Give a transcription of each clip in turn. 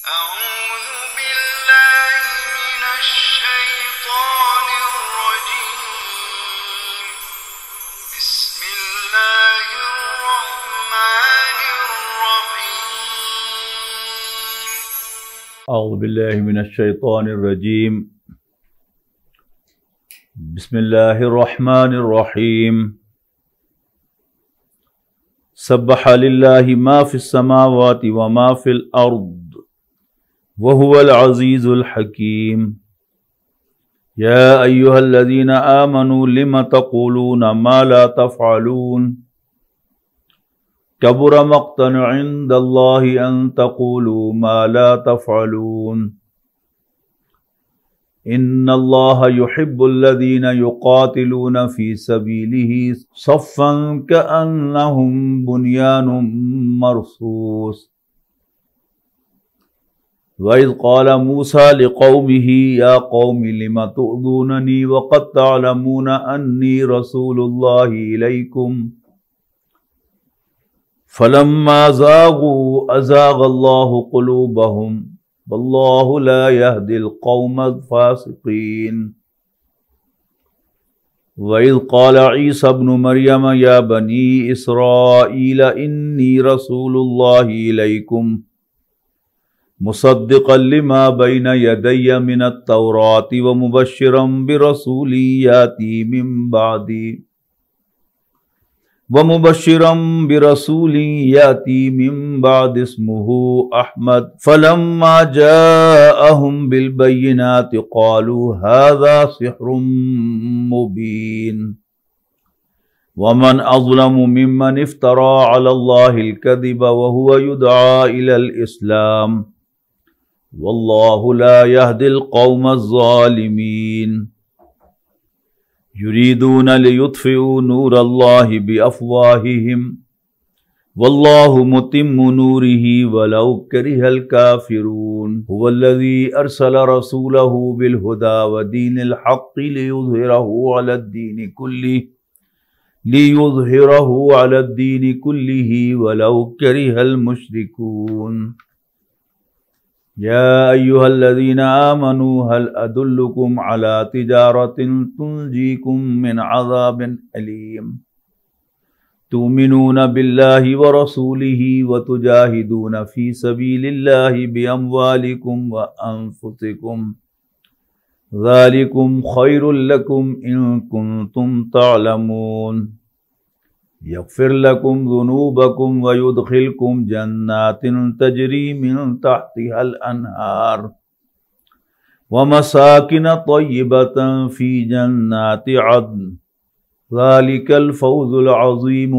أعوذ بالله من الشيطان الرجيم. بسم الله الرحمن الرحيم. اعوذ باللہ من الشیطان الرجیم. بسم اللہ الرحمن الرحیم. سبح للہ ما فی السماوات وما فی الارض وهو العزیز الحکیم. یا ایہا الذین آمنوا لم تقولون ما لا تفعلون کبر مقتا عند اللہ ان تقولوا ما لا تفعلون. ان اللہ یحب الذین یقاتلون فی سبیلہ صفا کأنہم بنیان مرصوص. وَإِذْ قَالَ مُوسَى لِقَوْمِهِ يَا قَوْمِ لِمَ تُؤْذُونَنِي وَقَدْ تَعْلَمُونَ أَنِّي رَسُولُ اللَّهِ إِلَيْكُمْ فَلَمَّا زَاغُوا أَزَاغَ اللَّهُ قُلُوبَهُمْ وَاللَّهُ لَا يَهْدِي الْقَوْمَ الْفَاسِقِينَ. وَإِذْ قَالَ عِيسَى ابْنُ مَرْيَمَ يَا بَنِي إِسْرَائِيلَ إِنِّي رَسُولُ اللَّهِ إِلَيْكُمْ مُصَدِّقًا لِمَا بَيْنَ يَدَيَّ مِنَ التَّوْرَاةِ وَمُبَشِّرًا بِرَسُولٍ يَأْتِي مِن بَعْدِ اسْمُهُ أَحْمَدُ. فَلَمَّا جَاءَهُم بِالْبَيِّنَاتِ قَالُوا هَذَا سِحْرٌ مُبِينٌ. وَمَنْ أَظْلَمُ مِمَّنِ افْتَرَىٰ عَلَى اللَّهِ الْكَذِبَ وَهُوَ يُدْعَىٰ إِلَى الْإِسْلَامِ وَاللَّهُ لَا يَهْدِي الْقَوْمَ الظَّالِمِينَ. يُرِيدُونَ لِيُطْفِئُوا نُورَ اللَّهِ بِأَفْوَاهِهِمْ وَاللَّهُ مُتِمُّ نُورِهِ وَلَوْ كَرِهَ الْكَافِرُونَ. هُوَ الَّذِي أَرْسَلَ رَسُولَهُ بِالْهُدَى وَدِينِ الْحَقِّ لِيُظْهِرَهُ عَلَى الدِّينِ كُلِّهِ وَلَوْ كَرِهَ الْمُشْرِكُونَ. يَا أَيُّهَا الَّذِينَ آمَنُوا هَلْ أَدُلُّكُمْ عَلَى تِجَارَةٍ تُنْجِيكُمْ مِنْ عَذَابٍ أَلِيمٍ تُؤْمِنُونَ بِاللَّهِ وَرَسُولِهِ وَتُجَاهِدُونَ فِي سَبِيلِ اللَّهِ بِأَمْوَالِكُمْ وَأَنفُسِكُمْ ذَلِكُمْ خَيْرٌ لَكُمْ إِن كُنتُمْ تَعْلَمُونَ. يغفر لكم ذنوبكم ويدخلكم جنات تجري من تحتها الأنهار ومساكن طيبة في جنات عدن ذلك الفوز العظيم.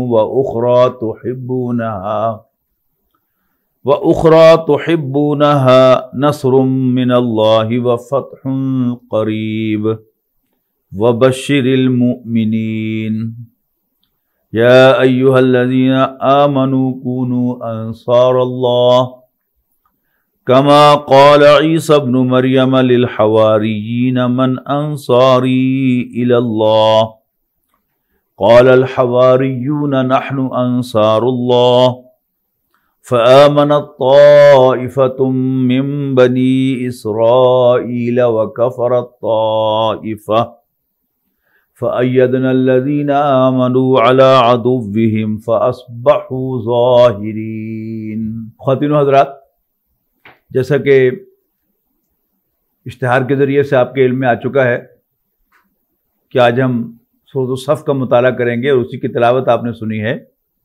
وأخرى تحبونها نصر من الله وفتح قريب وبشر المؤمنين. يا أيها الذين آمنوا كونوا أنصار الله كما قال عيسى ابن مريم للحواريين من أنصاري إلى الله قال الحواريون نحن أنصار الله فآمنت طائفة من بني إسرائيل وكفرت طائفة فأيدنا الذين آمنوا على عدوهم فأصبحوا ظاهرين. خواتین و حضرات، جیسا کہ اشتہار کے ذریعے سے آپ کے علم میں آ چکا ہے کہ آج ہم سورۃ الصف کا مطالعہ کریں گے اور اسی کی تلاوت آپ نے سنی ہے.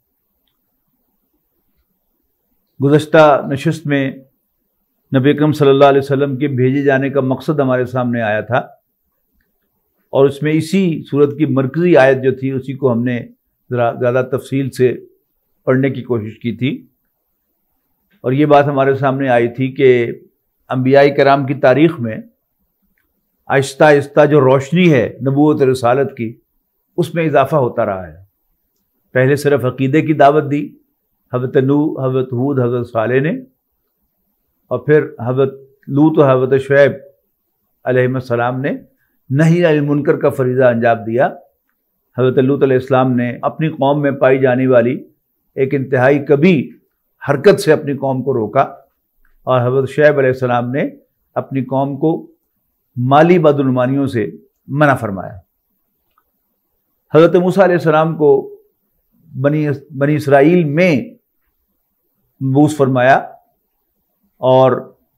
گزشتہ نشست میں نبی اکرم صلی اللہ علیہ وسلم کے بھیجے جانے کا مقصد ہمارے سامنے آیا تھا، اور اس میں اسی صورت کی مرکزی آیت جو تھی اسی کو ہم نے زیادہ تفصیل سے پڑھنے کی کوشش کی تھی. اور یہ بات ہمارے سامنے آئی تھی کہ انبیاء کرام کی تاریخ میں آہستہ آہستہ جو روشنی ہے نبوت و رسالت کی، اس میں اضافہ ہوتا رہا ہے. پہلے صرف عقیدے کی دعوت دی حضرت نوح، حضرت ہود، حضرت صالح نے، اور پھر حضرت لوط و حضرت شعیب علیہ السلام نے نہی عن المنکر کا فریضہ انجام دیا. حضرت لوط علیہ السلام نے اپنی قوم میں پائی جانے والی ایک انتہائی کبھی حرکت سے اپنی قوم کو روکا، اور حضرت شعیب علیہ السلام نے اپنی قوم کو مالی بدعنوانیوں سے منع فرمایا۔ حضرت موسیٰ علیہ السلام کو بنی اسرائیل میں مبعوث فرمایا، اور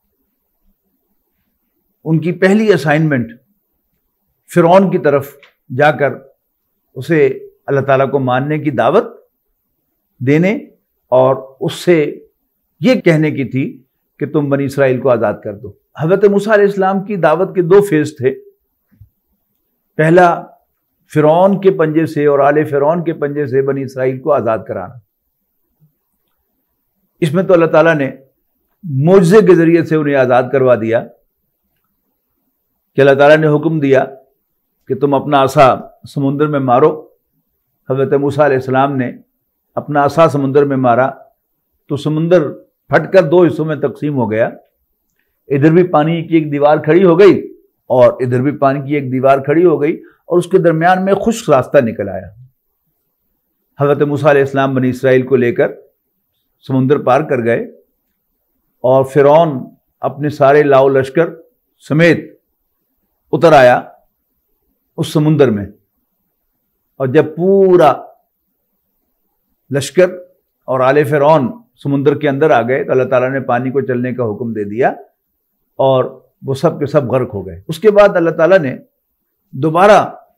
ان کی پہلی اسائنمنٹ فرعون کی طرف جا کر اسے اللہ تعالیٰ کو ماننے کی دعوت دینے اور اس سے یہ کہنے کی تھی کہ تم بنی اسرائیل کو آزاد کر دو۔ حضرت موسیٰ علیہ السلام کی دعوت کے 2 فیز تھے۔ پہلا فرعون کے پنجے سے اور آل فرعون کے پنجے سے بنی اسرائیل کو آزاد کرانا۔ اس میں تو اللہ تعالیٰ نے معجزے کے ذریعے سے انہیں آزاد کروا دیا کہ اللہ تعالیٰ نے حکم دیا کہ تم اپنا عصا سمندر میں مارو۔ حضرت موسیٰ علیہ السلام نے اپنا عصا سمندر میں مارا تو سمندر پھٹ کر 2 حصوں میں تقسیم ہو گیا۔ ادھر بھی پانی کی ایک دیوار کھڑی ہو گئی اور ادھر بھی پانی کی ایک دیوار کھڑی ہو گئی، اور اس کے درمیان میں خشک راستہ نکل آیا۔ حضرت موسیٰ علیہ السلام بنی اسرائیل کو لے کر سمندر پار کر گئے، اور فرعون اپنے سارے لاؤ لشکر سمیت اتر آیا اس سمندر میں، اور جب پورا لشکر اور آل فرعون سمندر کے اندر آ گئے تو اللہ تعالیٰ نے پانی کو چلنے کا حکم دے دیا اور وہ سب کے سب غرق ہو گئے۔ اس کے بعد اللہ تعالیٰ نے دوبارہ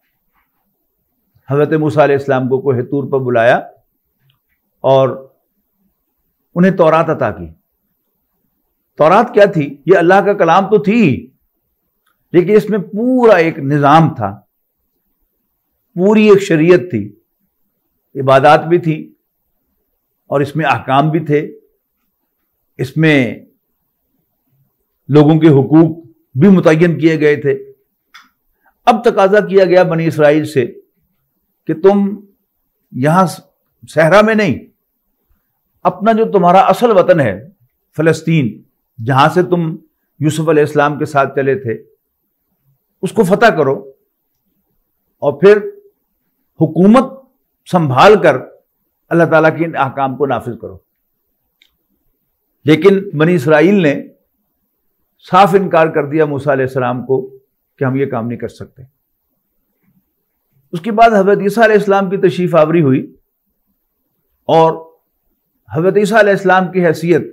حضرت موسیٰ علیہ السلام کو کوہ طور پر بلایا اور انہیں تورات عطا کی۔ تورات کیا تھی؟ یہ اللہ کا کلام تو تھی، لیکن اس میں پورا ایک نظام تھا، پوری ایک شریعت تھی، عبادات بھی تھی، اور اس میں احکام بھی تھے، اس میں لوگوں کے حقوق بھی متعین کیے گئے تھے۔ اب تقاضا کیا گیا بنی اسرائیل سے کہ تم یہاں صحرا میں نہیں، اپنا جو تمہارا اصل وطن ہے فلسطین، جہاں سے تم یوسف علیہ السلام کے ساتھ چلے تھے، اس کو فتح کرو اور پھر حکومت سنبھال کر اللہ تعالیٰ کے ان احکام کو نافذ کرو۔ لیکن بنی اسرائیل نے صاف انکار کر دیا موسیٰ علیہ السلام کو کہ ہم یہ کام نہیں کر سکتے۔ اس کے بعد حضرت عیسیٰ علیہ السلام کی تشریف آوری ہوئی، اور حضرت عیسیٰ علیہ السلام کی حیثیت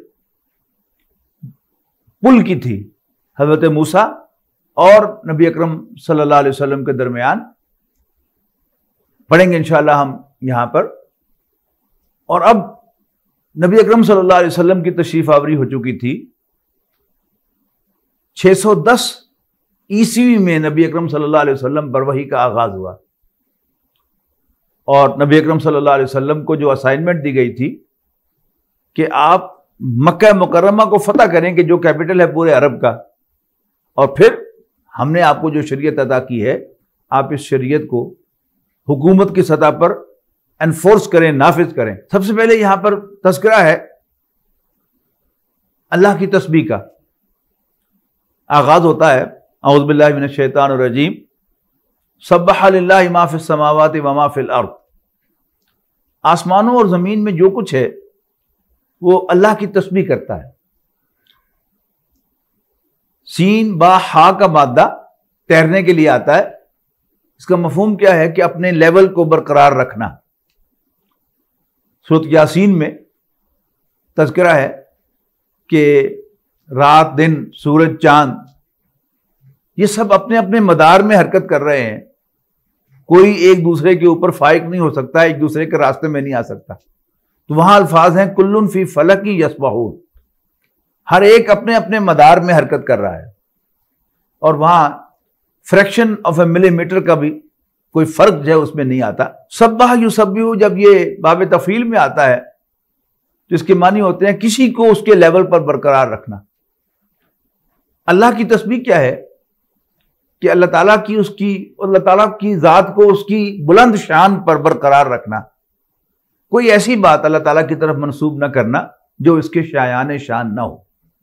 پل کی تھی حضرت موسیٰ اور نبی اکرم صلی اللہ علیہ وسلم کے درمیان۔ پڑھیں گے انشاءاللہ ہم یہاں پر۔ اور اب نبی اکرم صلی اللہ علیہ وسلم کی تشریف آوری ہو چکی تھی۔ 610 عیسوی میں نبی اکرم صلی اللہ علیہ وسلم پر وحی کا آغاز ہوا، اور نبی اکرم صلی اللہ علیہ وسلم کو جو اسائنمنٹ دی گئی تھی کہ آپ مکہ مکرمہ کو فتح کریں کہ جو کیپٹل ہے پورے عرب کا، اور پھر ہم نے آپ کو جو شریعت عطا کی ہے آپ اس شریعت کو حکومت کی سطح پر انفورس کریں، نافذ کریں۔ سب سے پہلے یہاں پر تذکرہ ہے اللہ کی تسبیح کا۔ آغاز ہوتا ہے اعوذ باللہ من الشیطان الرجیم، سبح للہ ما فی السماوات و ما فی الارض۔ آسمانوں اور زمین میں جو کچھ ہے وہ اللہ کی تسبیح کرتا ہے۔ سین با ہا کا مادہ تیرنے کے لیے آتا ہے۔ اس کا مفہوم کیا ہے کہ اپنے لیول کو برقرار رکھنا۔ سورۃ یاسین میں تذکرہ ہے کہ رات دن سورج چاند یہ سب اپنے اپنے مدار میں حرکت کر رہے ہیں، کوئی ایک دوسرے کے اوپر فائق نہیں ہو سکتا، ایک دوسرے کے راستے میں نہیں آ سکتا۔ تو وہاں الفاظ ہیں کلن فی فلک یسبحون، ہر ایک اپنے اپنے مدار میں حرکت کر رہا ہے، اور وہاں فریکشن آف اے ملی میٹر کا بھی کوئی فرق جو ہے اس میں نہیں آتا۔ سبح یسبح جب یہ باب تفعیل میں آتا ہے تو اس کے معنی ہوتے ہیں کسی کو اس کے لیول پر برقرار رکھنا۔ اللہ کی تسبیح کیا ہے کہ اللہ تعالیٰ کی ذات کو اس کی بلند شان پر برقرار رکھنا، کوئی ایسی بات اللہ تعالیٰ کی طرف منسوب نہ کرنا جو اس کے شایان شان نہ ہو۔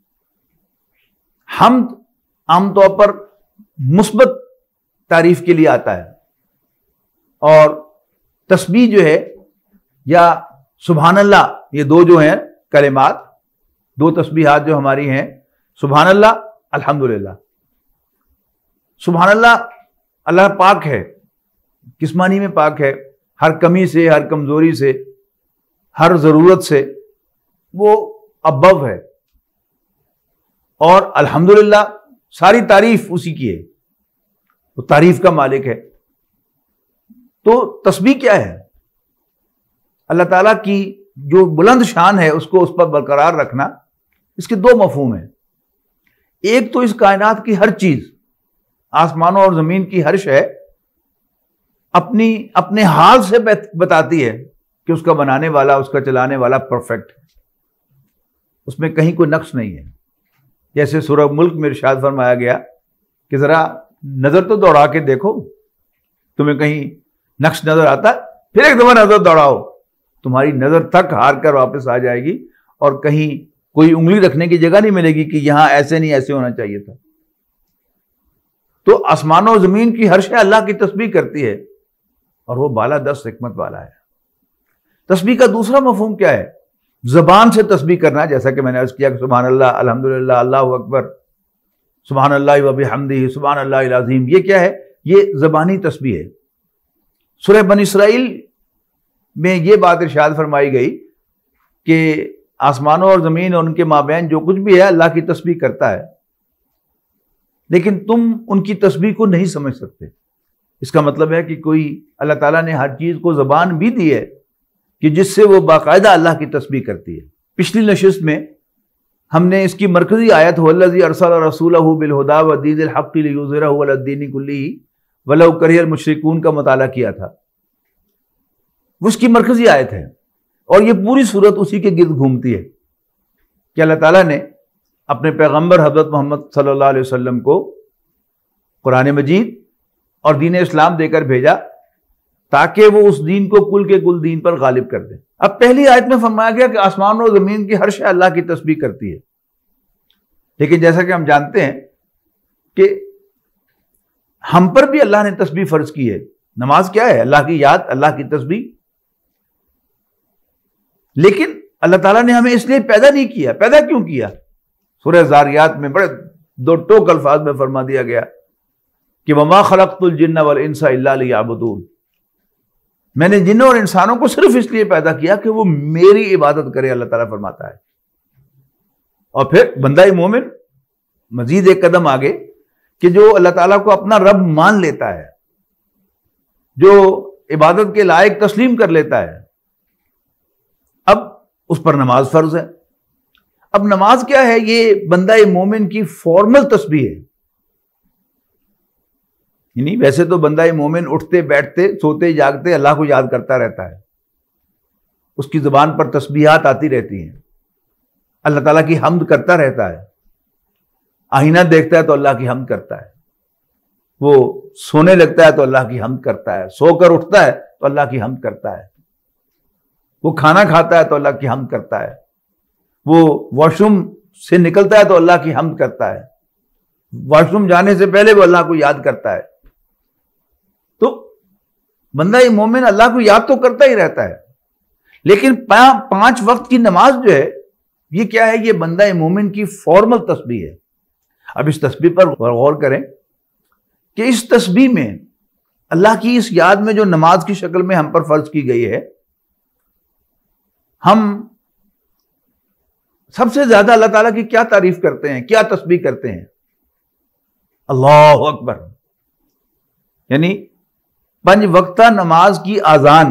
حمد عام طور پر مثبت تعریف کے لیے آتا ہے، اور تسبیح جو ہے یا سبحان اللہ، یہ دو جو ہیں کلمات، دو تسبیحات جو ہماری ہیں، سبحان اللہ، الحمدللہ۔ سبحان اللہ، اللہ پاک ہے، کس معنی میں پاک ہے؟ ہر کمی سے، ہر کمزوری سے، ہر ضرورت سے وہ ابو ہے، اور الحمدللہ ساری تعریف اسی کی ہے، وہ تعریف کا مالک ہے۔ تو تسبیح کیا ہے؟ اللہ تعالیٰ کی جو بلند شان ہے اس کو اس پر برقرار رکھنا۔ اس کے دو مفہوم ہیں۔ ایک تو اس کائنات کی ہر چیز، آسمانوں اور زمین کی ہر شے اپنے حال سے بتاتی ہے کہ اس کا بنانے والا، اس کا چلانے والا پرفیکٹ ہے، اس میں کہیں کوئی نقص نہیں ہے۔ جیسے سورہ ملک میں ارشاد فرمایا گیا کہ ذرا نظر تو دوڑا کے دیکھو، تمہیں کہیں نقص نظر آتا ہے؟ پھر ایک دفعہ نظر دوڑاؤ، تمہاری نظر تھک ہار کر واپس آ جائے گی، اور کہیں کوئی انگلی رکھنے کی جگہ نہیں ملے گی کہ یہاں ایسے نہیں، ایسے ہونا چاہیے تھا۔ تو آسمانوں اور زمین کی ہر شے اللہ کی تسبیح کرتی ہے، اور وہ بالا دست حکمت والا ہے۔ تسبیح کا دوسرا مفہوم کیا ہے؟ زبان سے تسبیح کرنا، جیسا کہ میں نے عرض کیا کہ سبحان اللہ، الحمدللہ، اللہ اکبر، سبحان اللہ وبحمدہ، سبحان اللہ العظیم۔ یہ کیا ہے؟ یہ زبانی تسبیح ہے۔ سورہ بنی اسرائیل میں یہ بات ارشاد فرمائی گئی کہ آسمانوں اور زمین اور ان کے مابین جو کچھ بھی ہے اللہ کی تسبیح کرتا ہے، لیکن تم ان کی تسبیح کو نہیں سمجھ سکتے۔ اس کا مطلب ہے کہ کوئی اللہ تعالیٰ نے ہر چیز کو زبان بھی دی ہے کہ جس سے وہ باقاعدہ اللہ کی تسبیح کرتی ہے۔ پچھلی نشست میں ہم نے اس کی مرکزی آیت وَالَّذِي أَرْسَلَ رَسُولَهُ بِالْهُدَىٰ وَدِينِ الْحَقِّ لِيُظْهِرَهُ عَلَى الدِّينِ كُلِّهِ وَلَوْ كَرِهَ الْمُشْرِكُونَ کا مطالعہ کیا تھا۔ وہ اس کی مرکزی آیت ہے، اور یہ پوری صورت اسی کے گرد گھومتی ہے کہ اللہ تعالیٰ نے اپنے پیغمبر حضرت محمد صلی اللہ علیہ وسلم کو قرآن مجید اور دین اسلام دے کر بھیجا تاکہ وہ اس دین کو کل کے کل دین پر غالب کر دیں۔ اب پہلی آیت میں فرمایا گیا کہ آسمان اور زمین کی ہر شے اللہ کی تسبیح کرتی ہے، لیکن جیسا کہ ہم جانتے ہیں کہ ہم پر بھی اللہ نے تسبیح فرض کی ہے۔ نماز کیا ہے؟ اللہ کی یاد، اللہ کی تسبیح۔ لیکن اللہ تعالیٰ نے ہمیں اس لیے پیدا نہیں کیا۔ پیدا کیوں کیا؟ سورہ زاریات میں بڑے دو ٹوک الفاظ میں فرما دیا گیا کہ وَمَا خَلَقْتُ الْجِنَّ وَالْإِنسَ إِلَّا لِيَعْبُدُونِ، میں نے جنوں اور انسانوں کو صرف اس لیے پیدا کیا کہ وہ میری عبادت کرے، اللہ تعالیٰ فرماتا ہے۔ اور پھر بندہ مومن مزید ایک قدم آگے کہ جو اللہ تعالیٰ کو اپنا رب مان لیتا ہے، جو عبادت کے لائق تسلیم کر لیتا ہے، اب اس پر نماز فرض ہے۔ اب نماز کیا ہے؟ یہ بندہ مومن کی فارمل تسبیح ہے۔ یعنی ویسے تو بندہ مومن اٹھتے بیٹھتے سوتے جاگتے اللہ کو یاد کرتا رہتا ہے، اس کی زبان پر تسبیحات آتی رہتی ہیں، اللہ تعالیٰ کی حمد کرتا رہتا ہے، آئینہ دیکھتا ہے تو اللہ کی حمد کرتا ہے، وہ سونے لگتا ہے تو اللہ کی حمد کرتا ہے، سو کر اٹھتا ہے تو اللہ کی حمد کرتا ہے، وہ کھانا کھاتا ہے تو اللہ کی حمد کرتا ہے، وہ واش روم سے نکلتا ہے تو اللہ کی حمد کرتا ہے، واش روم جانے سے پہلے وہ اللہ کو یاد کرتا ہے۔ تو بندہ یہ مومن اللہ کو یاد تو کرتا ہی رہتا ہے، لیکن 5 وقت کی نماز جو ہے یہ کیا ہے؟ یہ بندہ مومن کی فارمل تسبیح ہے۔ اب اس تسبیح پر غور کریں کہ اس تسبیح میں اللہ کی اس یاد میں جو نماز کی شکل میں ہم پر فرض کی گئی ہے، ہم سب سے زیادہ اللہ تعالیٰ کی کیا تعریف کرتے ہیں، کیا تسبیح کرتے ہیں؟ اللہ اکبر، یعنی 5 وقتہ نماز کی اذان،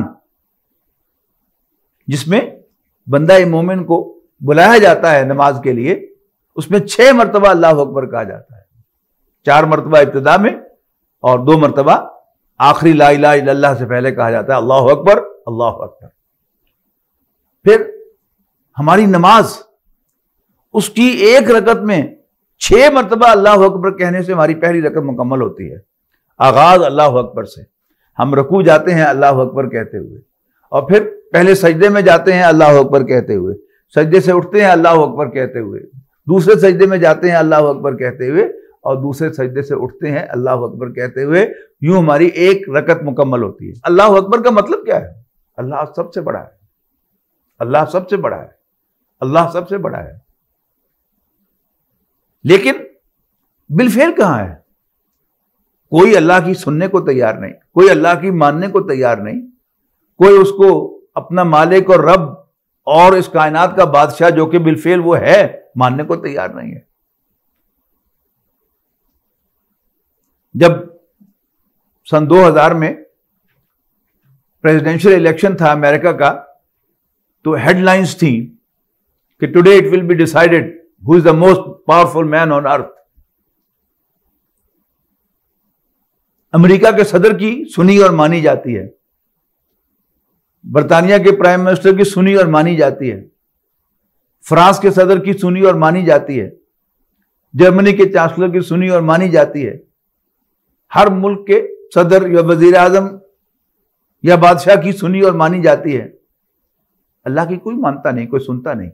جس میں بندہ مومن کو بلایا جاتا ہے نماز کے لیے، اس میں 6 مرتبہ اللہ اکبر کہا جاتا ہے، 4 مرتبہ ابتدا میں اور 2 مرتبہ آخری لا الہ الا اللہ سے پہلے کہا جاتا ہے اللہ اکبر، اللہ اکبر۔ پھر ہماری نماز، اس کی ایک رکعت میں 6 مرتبہ اللہ اکبر کہنے سے ہماری پہلی رکعت مکمل ہوتی ہے۔ آغاز اللہ اکبر سے، ہم رکوع جاتے ہیں اللہ اکبر کہتے ہوئے، اور پھر پہلے سجدے میں جاتے ہیں اللہ اکبر کہتے ہوئے، سجدے سے اٹھتے ہیں اللہ اکبر کہتے ہوئے، دوسرے سجدے میں جاتے ہیں اللہ اکبر کہتے ہوئے، اور دوسرے سجدے سے اٹھتے ہیں اللہ اکبر کہتے ہوئے۔ یوں ہماری ایک رکعت مکمل ہوتی ہے۔ اللہ اکبر کا مطلب کیا ہے؟ اللہ سب سے بڑا ہے، اللہ سب سے بڑا ہے، اللہ سب سے بڑا ہے۔ لیکن بالفعل کہاں ہے؟ کوئی اللہ کی سننے کو تیار نہیں، کوئی اللہ کی ماننے کو تیار نہیں، کوئی اس کو اپنا مالک اور رب اور اس کائنات کا بادشاہ جو کہ بالفعل وہ ہے ماننے کو تیار نہیں ہے۔ جب سن 2000 میں پریزیڈینشل الیکشن تھا امریکہ کا، تو ہیڈ لائنز تھیں کہ today it will be decided who is the most powerful man on earth. امریکہ کے صدر کی سنی اور مانی جاتی ہے، برطانیہ کے پرائم منسٹر کی سنی اور مانی جاتی ہے، فرانس کے صدر کی سنی اور مانی جاتی ہے، جرمنی کے چانسلر کی سنی اور مانی جاتی ہے، ہر ملک کے صدر یا وزیر اعظم یا بادشاہ کی سنی اور مانی جاتی ہے۔ اللہ کی کوئی مانتا نہیں، کوئی سنتا نہیں۔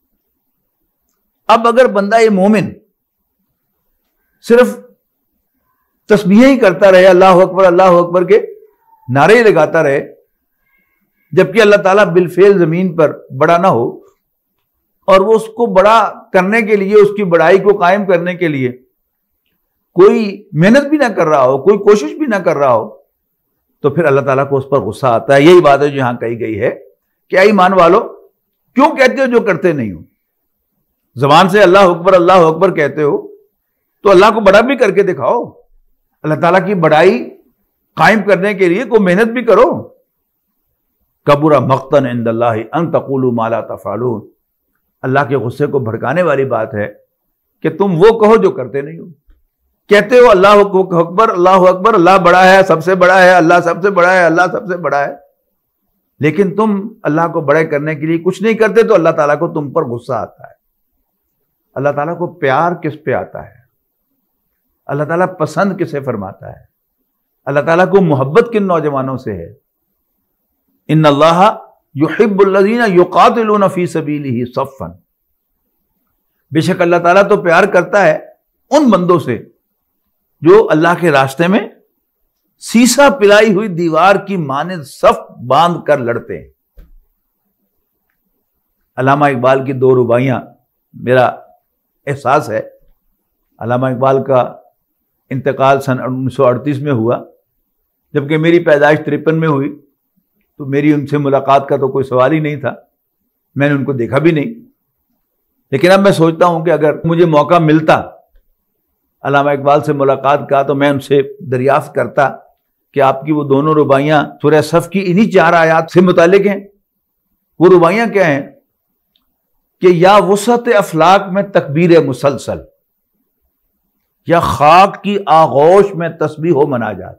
اب اگر بندہ یہ مومن صرف تسبیح ہی کرتا رہے، اللہ اکبر کے نعرے ہی لگاتا رہے، جبکہ اللہ تعالیٰ بالفعل زمین پر بڑا نہ ہو، اور وہ اس کو بڑا کرنے کے لیے، اس کی بڑائی کو قائم کرنے کے لیے کوئی محنت بھی نہ کر رہا ہو، کوئی کوشش بھی نہ کر رہا ہو، تو پھر اللہ تعالیٰ کو اس پر غصہ آتا ہے۔ یہی بات ہے جو یہاں کہی گئی ہے کہ اے ایمان والو، کیوں کہتے ہو جو کرتے نہیں ہو؟ زبان سے اللہ اکبر کہتے ہو تو اللہ کو بڑا بھی کر کے دکھاؤ، اللہ تعالیٰ کی بڑائی قائم کرنے کے لیے کوئی محنت بھی کرو۔ کبر مقتا عند اللہ ان تقولوا ما لا تفعلون، اللہ کے غصے کو بھڑکانے والی بات ہے کہ تم وہ کہو جو کرتے نہیں ہو۔ کہتے ہو اللہ اکبر، اللہ بڑا ہے، سب سے بڑا ہے، اللہ سب سے بڑا ہے، اللہ سب سے بڑا ہے، لیکن تم اللہ کو بڑے کرنے کے لیے کچھ نہیں کرتے، تو اللہ تعالیٰ کو تم پر غصہ آتا ہے۔ اللہ تعالیٰ کو پیار کس پہ آتا ہے؟ اللہ تعالیٰ پسند کسے فرماتا ہے؟ اللہ تعالیٰ کو محبت کن نوجوانوں سے ہے؟ ان اللہ یحب الذین یقاتلون فی سبیلہ صفا، بے شک اللہ تعالیٰ تو پیار کرتا ہے ان بندوں سے جو اللہ کے راستے میں سیسا پلائی ہوئی دیوار کی مانند صف باندھ کر لڑتے ہیں۔ علامہ اقبال کی 2 رباعیاں میرا احساس ہے۔ علامہ اقبال کا انتقال سن 1938 میں ہوا، جبکہ میری پیدائش 53 میں ہوئی، تو میری ان سے ملاقات کا تو کوئی سوال ہی نہیں تھا، میں نے ان کو دیکھا بھی نہیں۔ لیکن اب میں سوچتا ہوں کہ اگر مجھے موقع ملتا علامہ اقبال سے ملاقات کا، تو میں ان سے دریافت کرتا کہ آپ کی وہ دونوں رباعیاں سورہ صف کی انہی 4 آیات سے متعلق ہیں۔ وہ رباعیاں کیا ہیں کہ یا وسعت افلاک میں تکبیر مسلسل، یا خاک کی آغوش میں تسبیح و مناجات۔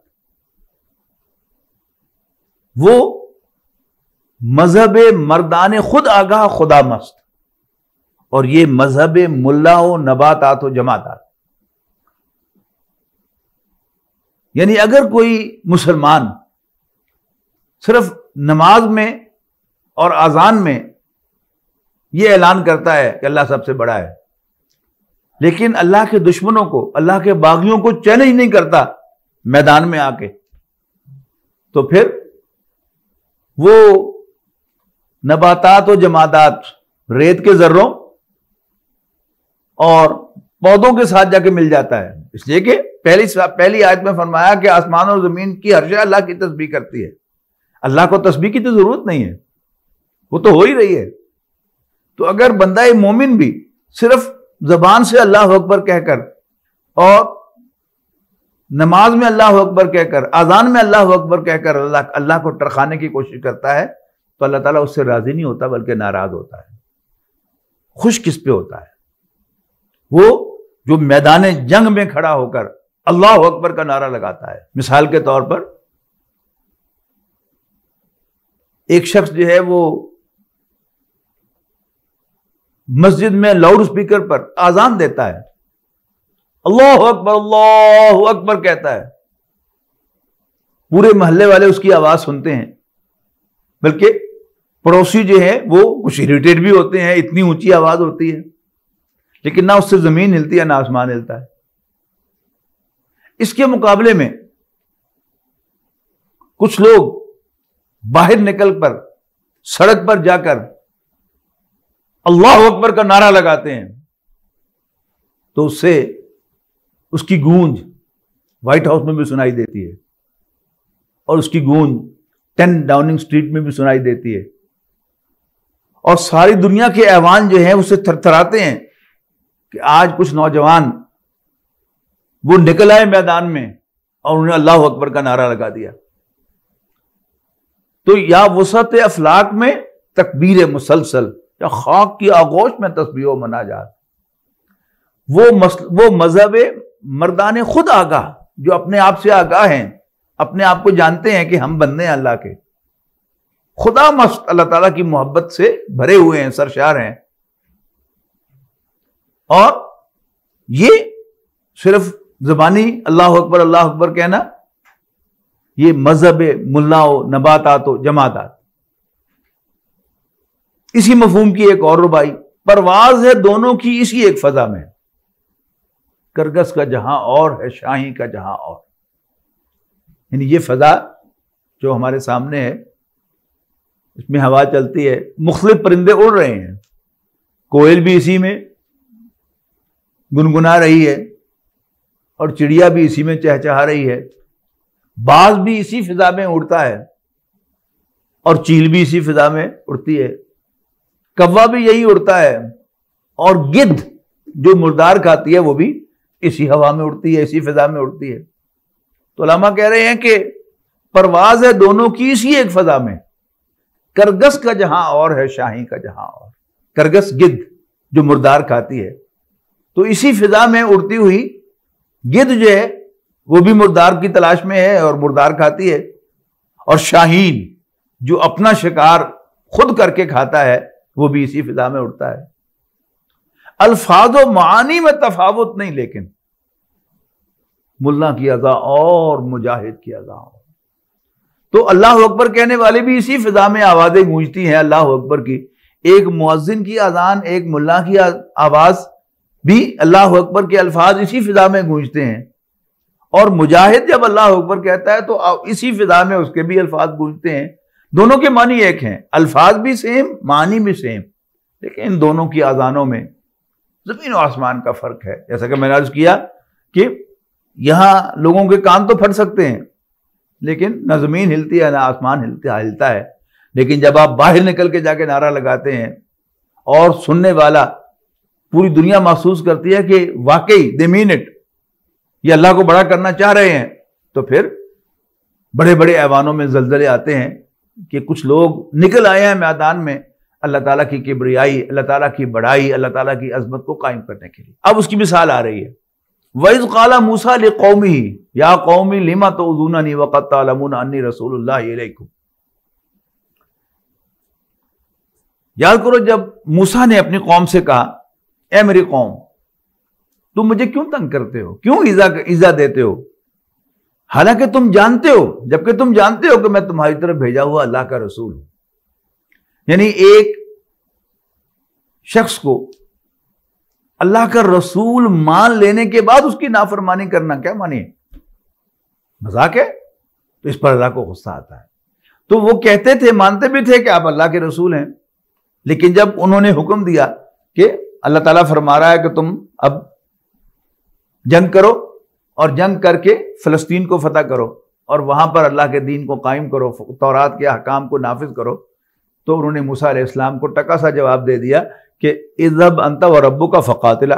وہ مذہب مردان خود آگاہ خدا مست، اور یہ مذہب ملا و نباتات و جماعتات۔ یعنی اگر کوئی مسلمان صرف نماز میں اور اذان میں یہ اعلان کرتا ہے کہ اللہ سب سے بڑا ہے، لیکن اللہ کے دشمنوں کو، اللہ کے باغیوں کو چیلنج نہیں کرتا میدان میں آ کے، تو پھر وہ نباتات و جمادات، ریت کے ذروں اور پودوں کے ساتھ جا کے مل جاتا ہے۔ اس لیے کہ پہلی آیت میں فرمایا کہ آسمان اور زمین کی ہر شے اللہ کی تسبیح کرتی ہے۔ اللہ کو تسبیح کی تو ضرورت نہیں ہے، وہ تو ہو ہی رہی ہے۔ تو اگر بندہ مومن بھی صرف زبان سے اللہ اکبر کہہ کر اور نماز میں اللہ اکبر کہہ کر، اذان میں اللہ اکبر کہہ کر اللہ کو ٹرخانے کی کوشش کرتا ہے، تو اللہ تعالیٰ اس سے راضی نہیں ہوتا بلکہ ناراض ہوتا ہے۔ خوش کس پہ ہوتا ہے؟ وہ جو میدان جنگ میں کھڑا ہو کر اللہ اکبر کا نعرہ لگاتا ہے۔ مثال کے طور پر ایک شخص جو ہے وہ مسجد میں لاؤڈ اسپیکر پر اذان دیتا ہے، اللہ اکبر کہتا ہے، پورے محلے والے اس کی آواز سنتے ہیں، بلکہ پڑوسی جو ہے وہ کچھ اریٹیٹ بھی ہوتے ہیں، اتنی اونچی آواز ہوتی ہے، لیکن نہ اس سے زمین ہلتی ہے نہ آسمان ہلتا ہے۔ اس کے مقابلے میں کچھ لوگ باہر نکل پر سڑک پر جا کر اللہ اکبر کا نعرہ لگاتے ہیں، تو اس سے اس کی گونج وائٹ ہاؤس میں بھی سنائی دیتی ہے اور اس کی گونج 10 ڈاؤننگ اسٹریٹ میں بھی سنائی دیتی ہے اور ساری دنیا کے ایوان جو ہیں اسے تھرتھراتے ہیں کہ آج کچھ نوجوان وہ نکل آئے میدان میں اور انہیں اللہ اکبر کا نعرہ لگا دیا. تو یا وسعت افلاک میں تکبیر مسلسل یا خاک کی آغوش میں تسبیح و مناجات. وہ مذہب مردان خود آگاہ جو اپنے آپ سے آگاہ ہیں, اپنے آپ کو جانتے ہیں کہ ہم بندے ہیں اللہ کے, خدا مست اللہ تعالیٰ کی محبت سے بھرے ہوئے ہیں, سرشار ہیں. اور یہ صرف زبانی اللہ اکبر کہنا, یہ مذہب ملاؤ نباتات و جماعتات. اسی مفہوم کی ایک اور ربائی, پرواز ہے دونوں کی اسی ایک فضا میں, کرگس کا جہاں اور ہے شاہی کا جہاں اور. یعنی یہ فضا جو ہمارے سامنے ہے, اس میں ہوا چلتی ہے, مختلف پرندے اڑ رہے ہیں, کوئل بھی اسی میں گنگنا رہی ہے اور چڑیا بھی اسی میں چہچہا رہی ہے, باز بھی اسی فضا میں اڑتا ہے اور چیل بھی اسی فضا میں اڑتی ہے, کوا بھی یہی اڑتا ہے, اور گدھ جو مردار کھاتی ہے وہ بھی اسی ہوا میں اڑتی ہے, اسی فضا میں اڑتی ہے. تو علماء کہہ رہے ہیں کہ پرواز ہے دونوں کی اسی ایک فضا میں, کرگس کا جہاں اور ہے شاہی کا جہاں اور. کرگس گدھ جو مردار کھاتی ہے, تو اسی فضا میں اڑتی ہوئی گدھ جو ہے وہ بھی مردار کی تلاش میں ہے اور مردار کھاتی ہے, اور شاہین جو اپنا شکار خود کر کے کھاتا ہے وہ بھی اسی فضا میں اڑتا ہے. الفاظ و معانی میں تفاوت نہیں, لیکن ملا کی اذا اور مجاہد کی اذا اور. تو اللہ اکبر کہنے والے بھی اسی فضا میں آوازیں گونجتی ہیں اللہ اکبر کی. ایک مؤذن کی اذان, ایک ملا کی آواز بھی اللہ اکبر کے الفاظ اسی فضا میں گونجتے ہیں, اور مجاہد جب اللہ اکبر کہتا ہے تو اسی فضا میں اس کے بھی الفاظ گونجتے ہیں. دونوں کے معنی ایک ہیں, الفاظ بھی سیم, معنی بھی سیم, لیکن ان دونوں کی اذانوں میں زمین و آسمان کا فرق ہے. جیسا کہ میں نے عرض کیا کہ یہاں لوگوں کے کان تو پھٹ سکتے ہیں, لیکن نہ زمین ہلتی ہے نہ آسمان ہلتا ہے. لیکن جب آپ باہر نکل کے جا کے نعرہ لگاتے ہیں اور سننے والا پوری دنیا محسوس کرتی ہے کہ واقعی دے مین اٹ, یہ اللہ کو بڑا کرنا چاہ رہے ہیں, تو پھر بڑے بڑے ایوانوں میں زلزلے آتے ہیں کہ کچھ لوگ نکل آئے ہیں میدان میں اللہ تعالیٰ کی کبریائی, اللہ تعالیٰ کی بڑائی, اللہ تعالیٰ کی عظمت کو قائم کرنے کے لیے. اب اس کی مثال آ رہی ہے. وَإِذْ قَالَ مُوسَىٰ لِقَوْمِهِ يَا قَوْمِ لِمَ تُؤْذُونَنِي وَقَدْ تَعْلَمُونَ أَنِّي رَسُولُ اللَّهِ إِلَيْكُمْ. یاد کرو جب موسیٰ نے اپنی قوم سے کہا, اے میری قوم تم مجھے کیوں تنگ کرتے ہو, کیوں ایذا دیتے ہو, حالانکہ تم جانتے ہو, جبکہ تم جانتے ہو کہ میں تمہاری طرف بھیجا ہوا اللہ کا رسول ہوں. یعنی ایک شخص کو اللہ کا رسول مان لینے کے بعد اس کی نافرمانی کرنا کیا معنی ہے, مذاق ہے؟ تو اس پر اللہ کو غصہ آتا ہے. تو وہ کہتے تھے, مانتے بھی تھے کہ آپ اللہ کے رسول ہیں, لیکن جب انہوں نے حکم دیا کہ اللہ تعالیٰ فرما رہا ہے کہ تم اب جنگ کرو اور جنگ کر کے فلسطین کو فتح کرو اور وہاں پر اللہ کے دین کو قائم کرو, تورات کے احکام کو نافذ کرو, تو انہوں نے موسیٰ علیہ السلام کو ٹکا سا جواب دے دیا کہ اذهب انت وربک فقاتلا.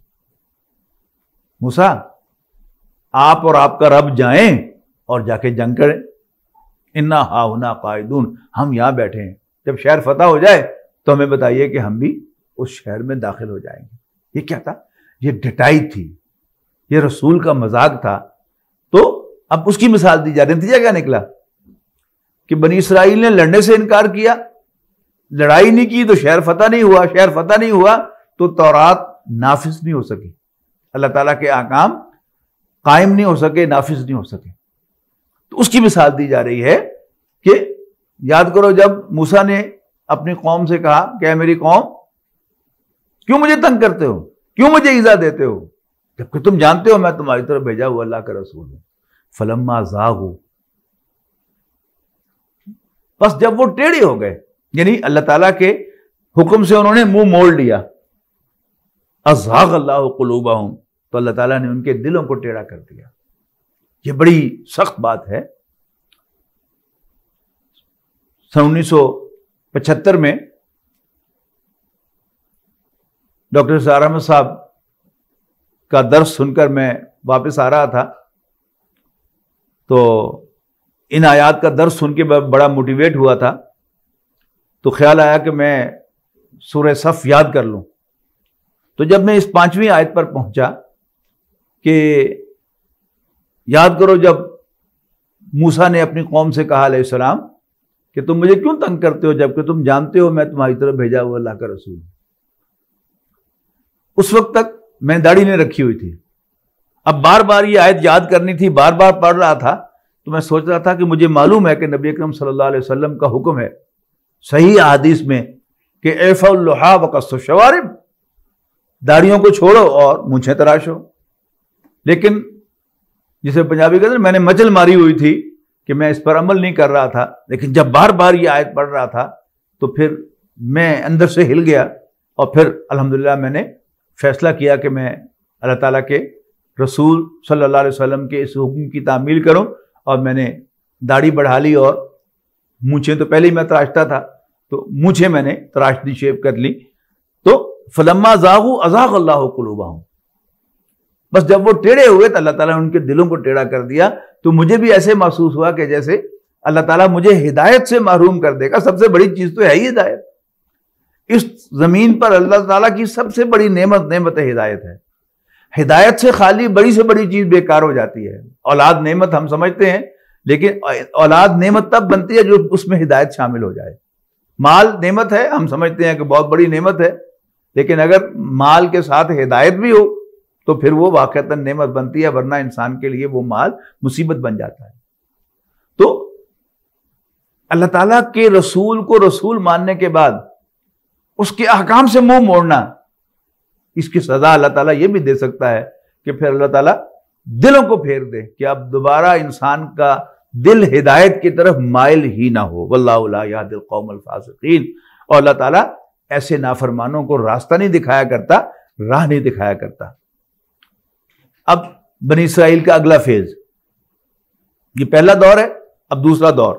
موسیٰ آپ اور آپ کا رب جائیں اور جا کے جنگ کریں. انا ہاہنا قاعدون, ہم یہاں بیٹھے ہیں, جب شہر فتح ہو جائے تو ہمیں بتائیے کہ ہم بھی اس شہر میں داخل ہو جائیں گے. یہ کیا تھا؟ یہ ڈٹائی تھی, یہ رسول کا مذاق تھا. تو اب اس کی مثال دی جا رہی. نتیجہ کیا نکلا کہ بنی اسرائیل نے لڑنے سے انکار کیا, لڑائی نہیں کی تو شہر فتح نہیں ہوا, شہر فتح نہیں ہوا تو تورات نافذ نہیں ہو سکی, اللہ تعالیٰ کے احکام قائم نہیں ہو سکے, نافذ نہیں ہو سکے. تو اس کی مثال دی جا رہی ہے کہ یاد کرو جب موسیٰ نے اپنی قوم سے کہا کہ اے میری قوم کیوں مجھے تنگ کرتے ہو, کیوں مجھے ایذا دیتے ہو, جبکہ تم جانتے ہو میں تمہاری طرف بھیجا ہوا اللہ کا رسول ہوں. فلما زاغوا, بس جب وہ ٹیڑھے ہو گئے, یعنی اللہ تعالیٰ کے حکم سے انہوں نے منہ موڑ لیا, ازاغ اللہ قلوبہم، تو اللہ تعالیٰ نے ان کے دلوں کو ٹیڑھا کر دیا۔ یہ بڑی سخت بات ہے۔ 1975 میں ڈاکٹر سعد احمد صاحب کا درس سن کر میں واپس آ رہا تھا، تو ان آیات کا درس سن کے بڑا موٹیویٹ ہوا تھا، تو خیال آیا کہ میں سورہ صف یاد کر لوں۔ تو جب میں اس 5ویں آیت پر پہنچا کہ یاد کرو جب موسیٰ نے اپنی قوم سے کہا علیہ السلام کہ تم مجھے کیوں تنگ کرتے ہو جبکہ تم جانتے ہو میں تمہاری طرف بھیجا ہوا اللہ کا رسول ہوں۔ اس وقت تک میں داڑھی نہیں رکھی ہوئی تھی، اب بار بار یہ آیت یاد کرنی تھی، بار بار پڑھ رہا تھا، تو میں سوچ رہا تھا کہ مجھے معلوم ہے کہ نبی اکرم صلی اللہ علیہ وسلم کا حکم ہے صحیح احادیث میں کہ اعفوا اللحیٰ وقصوا الشوارب، داڑھیوں کو چھوڑو اور مونچھیں تراشو، لیکن جسے پنجابی کہتے ہیں میں نے مچل ماری ہوئی تھی کہ میں اس پر عمل نہیں کر رہا تھا، لیکن جب بار بار یہ آیت پڑھ رہا تھا تو پھر میں اندر سے ہل گیا، اور پھر الحمدللہ میں نے فیصلہ کیا کہ میں اللہ تعالیٰ کے رسول صلی اللہ علیہ وسلم کے اس حکم کی تعمیل کروں، اور میں نے داڑھی بڑھا لی، اور مونچھیں تو پہلے ہی میں تراشتا تھا تو مونچھیں میں نے تراشنی شیو کر لی۔ تو فلما زاغوا ازاغ اللہ قلوبہم، بس جب وہ ٹیڑھے ہوئے تو اللہ تعالیٰ نے ان کے دلوں کو ٹیڑھا کر دیا۔ تو مجھے بھی ایسے محسوس ہوا کہ جیسے اللہ تعالیٰ مجھے ہدایت سے محروم کر دے گا۔ سب سے بڑی چیز تو ہے ہی ہدایت، اس زمین پر اللہ تعالیٰ کی سب سے بڑی نعمت ہدایت ہے۔ ہدایت سے خالی بڑی سے بڑی چیز بیکار ہو جاتی ہے۔ اولاد نعمت ہم سمجھتے ہیں، لیکن اولاد نعمت تب بنتی ہے جو اس میں ہدایت شامل ہو جائے۔ مال نعمت ہے، ہم سمجھتے ہیں کہ بہت بڑی نعمت ہے، لیکن اگر مال کے ساتھ ہدایت بھی ہو تو پھر وہ واقعتاً نعمت بنتی ہے، ورنہ انسان کے لیے وہ مال مصیبت بن جاتا ہے۔ تو اللہ تعالیٰ کے رسول کو رسول ماننے کے بعد اس کے احکام سے منہ موڑنا، اس کی سزا اللہ تعالیٰ یہ بھی دے سکتا ہے کہ پھر اللہ تعالیٰ دلوں کو پھیر دے کہ اب دوبارہ انسان کا دل ہدایت کی طرف مائل ہی نہ ہو۔ واللہ لا یہدی القوم الفاسقین، اور اللہ تعالیٰ ایسے نافرمانوں کو راستہ نہیں دکھایا کرتا، راہ نہیں دکھایا کرتا۔ اب بنی اسرائیل کا اگلا فیز، یہ پہلا دور ہے، اب دوسرا دور۔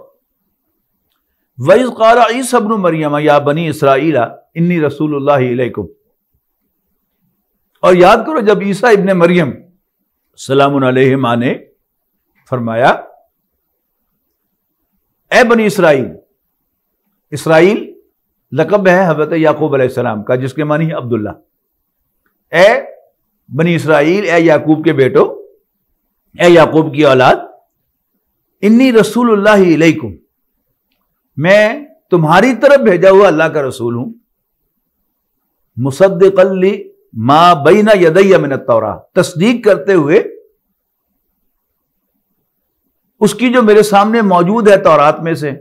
وَإِذْ قَالَ عِيسَى ابْنُ مَرْيَمَ يَا بَنِي إِسْرَائِيلَ إِنِّي رَسُولُ اللَّهِ إِلَيْكُمْ، اور یاد کرو جب عیسیٰ ابن مریم سلام علیہما نے فرمایا اے بنی اسرائیل، اسرائیل لقب ہے حضرت یعقوب علیہ السلام کا جس کے معنی ہے عبداللہ، اے بنی اسرائیل، اے یعقوب کے بیٹو، اے یعقوب کی اولاد، انی رسول اللہ علیکم، میں تمہاری طرف بھیجا ہوا اللہ کا رسول ہوں، مصدقا لما بین یدی من التوراۃ، تصدیق کرتے ہوئے اس کی جو میرے سامنے موجود ہے تورات میں سے۔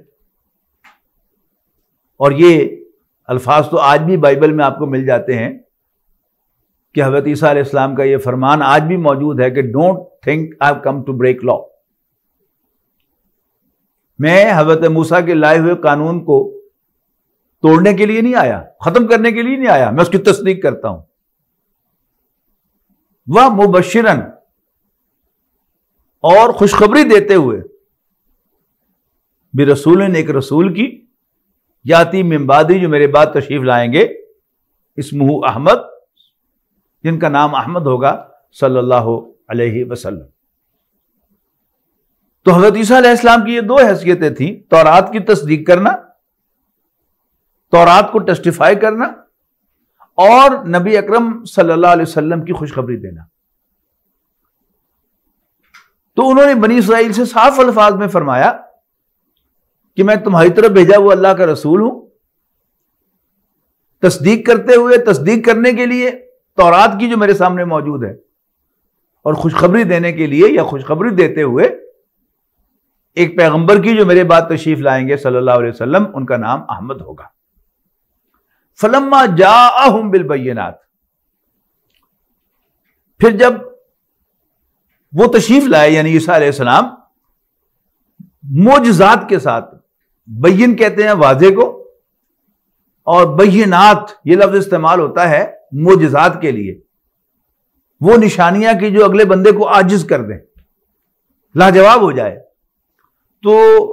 اور یہ الفاظ تو آج بھی بائبل میں آپ کو مل جاتے ہیں کہ حضرت عیسیٰ علیہ السلام کا یہ فرمان آج بھی موجود ہے کہ don't think I have come to break law, میں حضرت موسیٰ کے لائے ہوئے قانون کو توڑنے کے لیے نہیں آیا، ختم کرنے کے لیے نہیں آیا، میں اس کی تصدیق کرتا ہوں۔ وہ مبشرن، اور خوشخبری دیتے ہوئے، برسول، ایک رسول کی، یاتی من بعدی، جو میرے بعد تشریف لائیں گے، اسمہ احمد، جن کا نام احمد ہوگا صلی اللہ علیہ وسلم۔ تو حضرت عیسیٰ علیہ السلام کی یہ دو حیثیتیں تھیں، تورات کی تصدیق کرنا، تورات کو ٹیسٹیفائی کرنا، اور نبی اکرم صلی اللہ علیہ وسلم کی خوشخبری دینا۔ تو انہوں نے بنی اسرائیل سے صاف الفاظ میں فرمایا کہ میں تمہاری طرف بھیجا ہوا اللہ کا رسول ہوں، تصدیق کرتے ہوئے، تصدیق کرنے کے لیے تورات کی جو میرے سامنے موجود ہے، اور خوشخبری دینے کے لیے یا خوشخبری دیتے ہوئے ایک پیغمبر کی جو میرے بعد تشریف لائیں گے صلی اللہ علیہ وسلم، ان کا نام احمد ہوگا۔ فلما جاءہم بالبینات، پھر جب وہ تشریف لائے یعنی عیسیٰ علیہ السلام معجزات کے ساتھ، بین کہتے ہیں واضح کو، اور بینات یہ لفظ استعمال ہوتا ہے معجزات کے لیے، وہ نشانیاں کہ جو اگلے بندے کو عاجز کر دیں، لاجواب ہو جائے۔ تو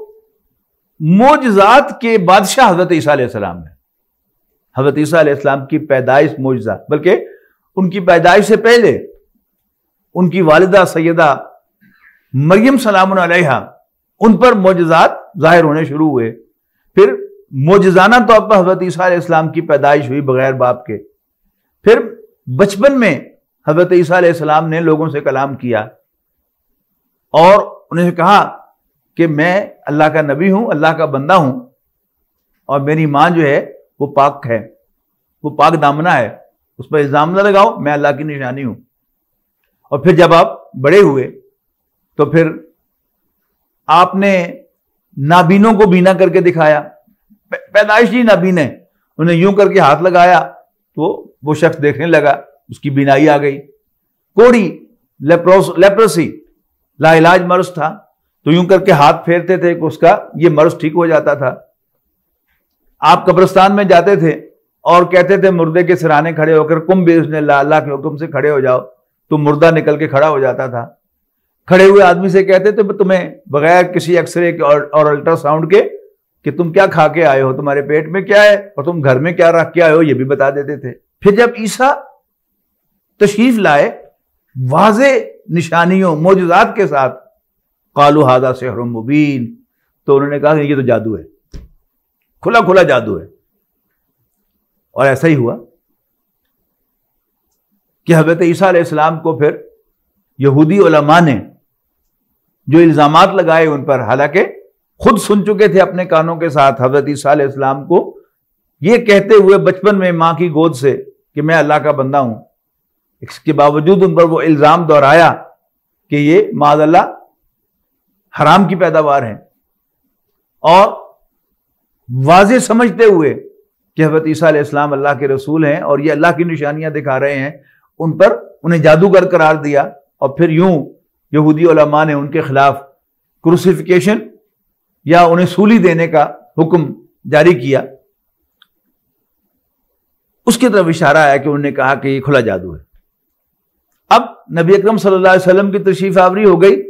معجزات کے بادشاہ حضرت عیسیٰ علیہ السلام ہے۔ حضرت عیسیٰ علیہ السلام کی پیدائش معجزہ، بلکہ ان کی پیدائش سے پہلے ان کی والدہ سیدہ مریم سلام علیہا، ان پر معجزات ظاہر ہونے شروع ہوئے۔ پھر معجزانہ طور پر حضرت عیسیٰ علیہ السلام کی پیدائش ہوئی بغیر باپ کے۔ پھر بچپن میں حضرت عیسیٰ علیہ السلام نے لوگوں سے کلام کیا اور انہیں کہا کہ میں اللہ کا نبی ہوں، اللہ کا بندہ ہوں، اور میری ماں جو ہے وہ پاک ہے، وہ پاک دامنہ ہے، اس پر الزام نہ لگاؤ، میں اللہ کی نشانی ہوں۔ اور پھر جب آپ بڑے ہوئے تو پھر آپ نے نابینوں کو بینا کر کے دکھایا، پیدائشی نابین ہے، انہیں یوں کر کے ہاتھ لگایا تو وہ شخص دیکھنے لگا، اس کی بینائی آ گئی۔ کوڑی لیپرسی لا علاج مرض تھا، تو یوں کر کے ہاتھ پھیرتے تھے کہ اس کا یہ مرض ٹھیک ہو جاتا تھا۔ آپ قبرستان میں جاتے تھے اور کہتے تھے مردے کے سرانے کھڑے ہو کر کم باذن اللہ، اللہ کے حکم سے کھڑے ہو جاؤ، تو مردہ نکل کے کھڑا ہو جاتا تھا۔ کھڑے ہوئے آدمی سے کہتے تھے تمہیں بغیر کسی ایکس رے اور الٹرا ساؤنڈ کے کہ تم کیا کھا کے آئے ہو، تمہارے پیٹ میں کیا ہے اور تم گھر میں کیا رکھ کے آئے ہو، یہ بھی بتا دیتے تھے۔ پھر جب عیسیٰ تشریف لائے واضح نشانیوں معجزات کے ساتھ، قالوا ھذا سحر مبین، تو انہوں نے کہا کہ یہ تو جادو ہے، کھلا کھلا جادو ہے۔ اور ایسا ہی ہوا کہ حضرت عیسیٰ علیہ السلام کو پھر یہودی علماء نے جو الزامات لگائے ان پر، حالانکہ خود سن چکے تھے اپنے کانوں کے ساتھ حضرت عیسیٰ علیہ السلام کو یہ کہتے ہوئے بچپن میں ماں کی گود سے کہ میں اللہ کا بندہ ہوں، اس کے باوجود ان پر وہ الزام دہرایا کہ یہ معاذ اللہ حرام کی پیداوار ہیں، اور واضح سمجھتے ہوئے کہ حضرت عیسیٰ علیہ السلام اللہ کے رسول ہیں اور یہ اللہ کی نشانیاں دکھا رہے ہیں، ان پر انہیں جادوگر قرار دیا۔ اور پھر یوں یہودی علماء نے ان کے خلاف کروسیفیکیشن یا انہیں سولی دینے کا حکم جاری کیا۔ اس کی طرف اشارہ ہے کہ انہوں نے کہا کہ یہ کھلا جادو ہے۔ اب نبی اکرم صلی اللہ علیہ وسلم کی تشریف آوری ہو گئی،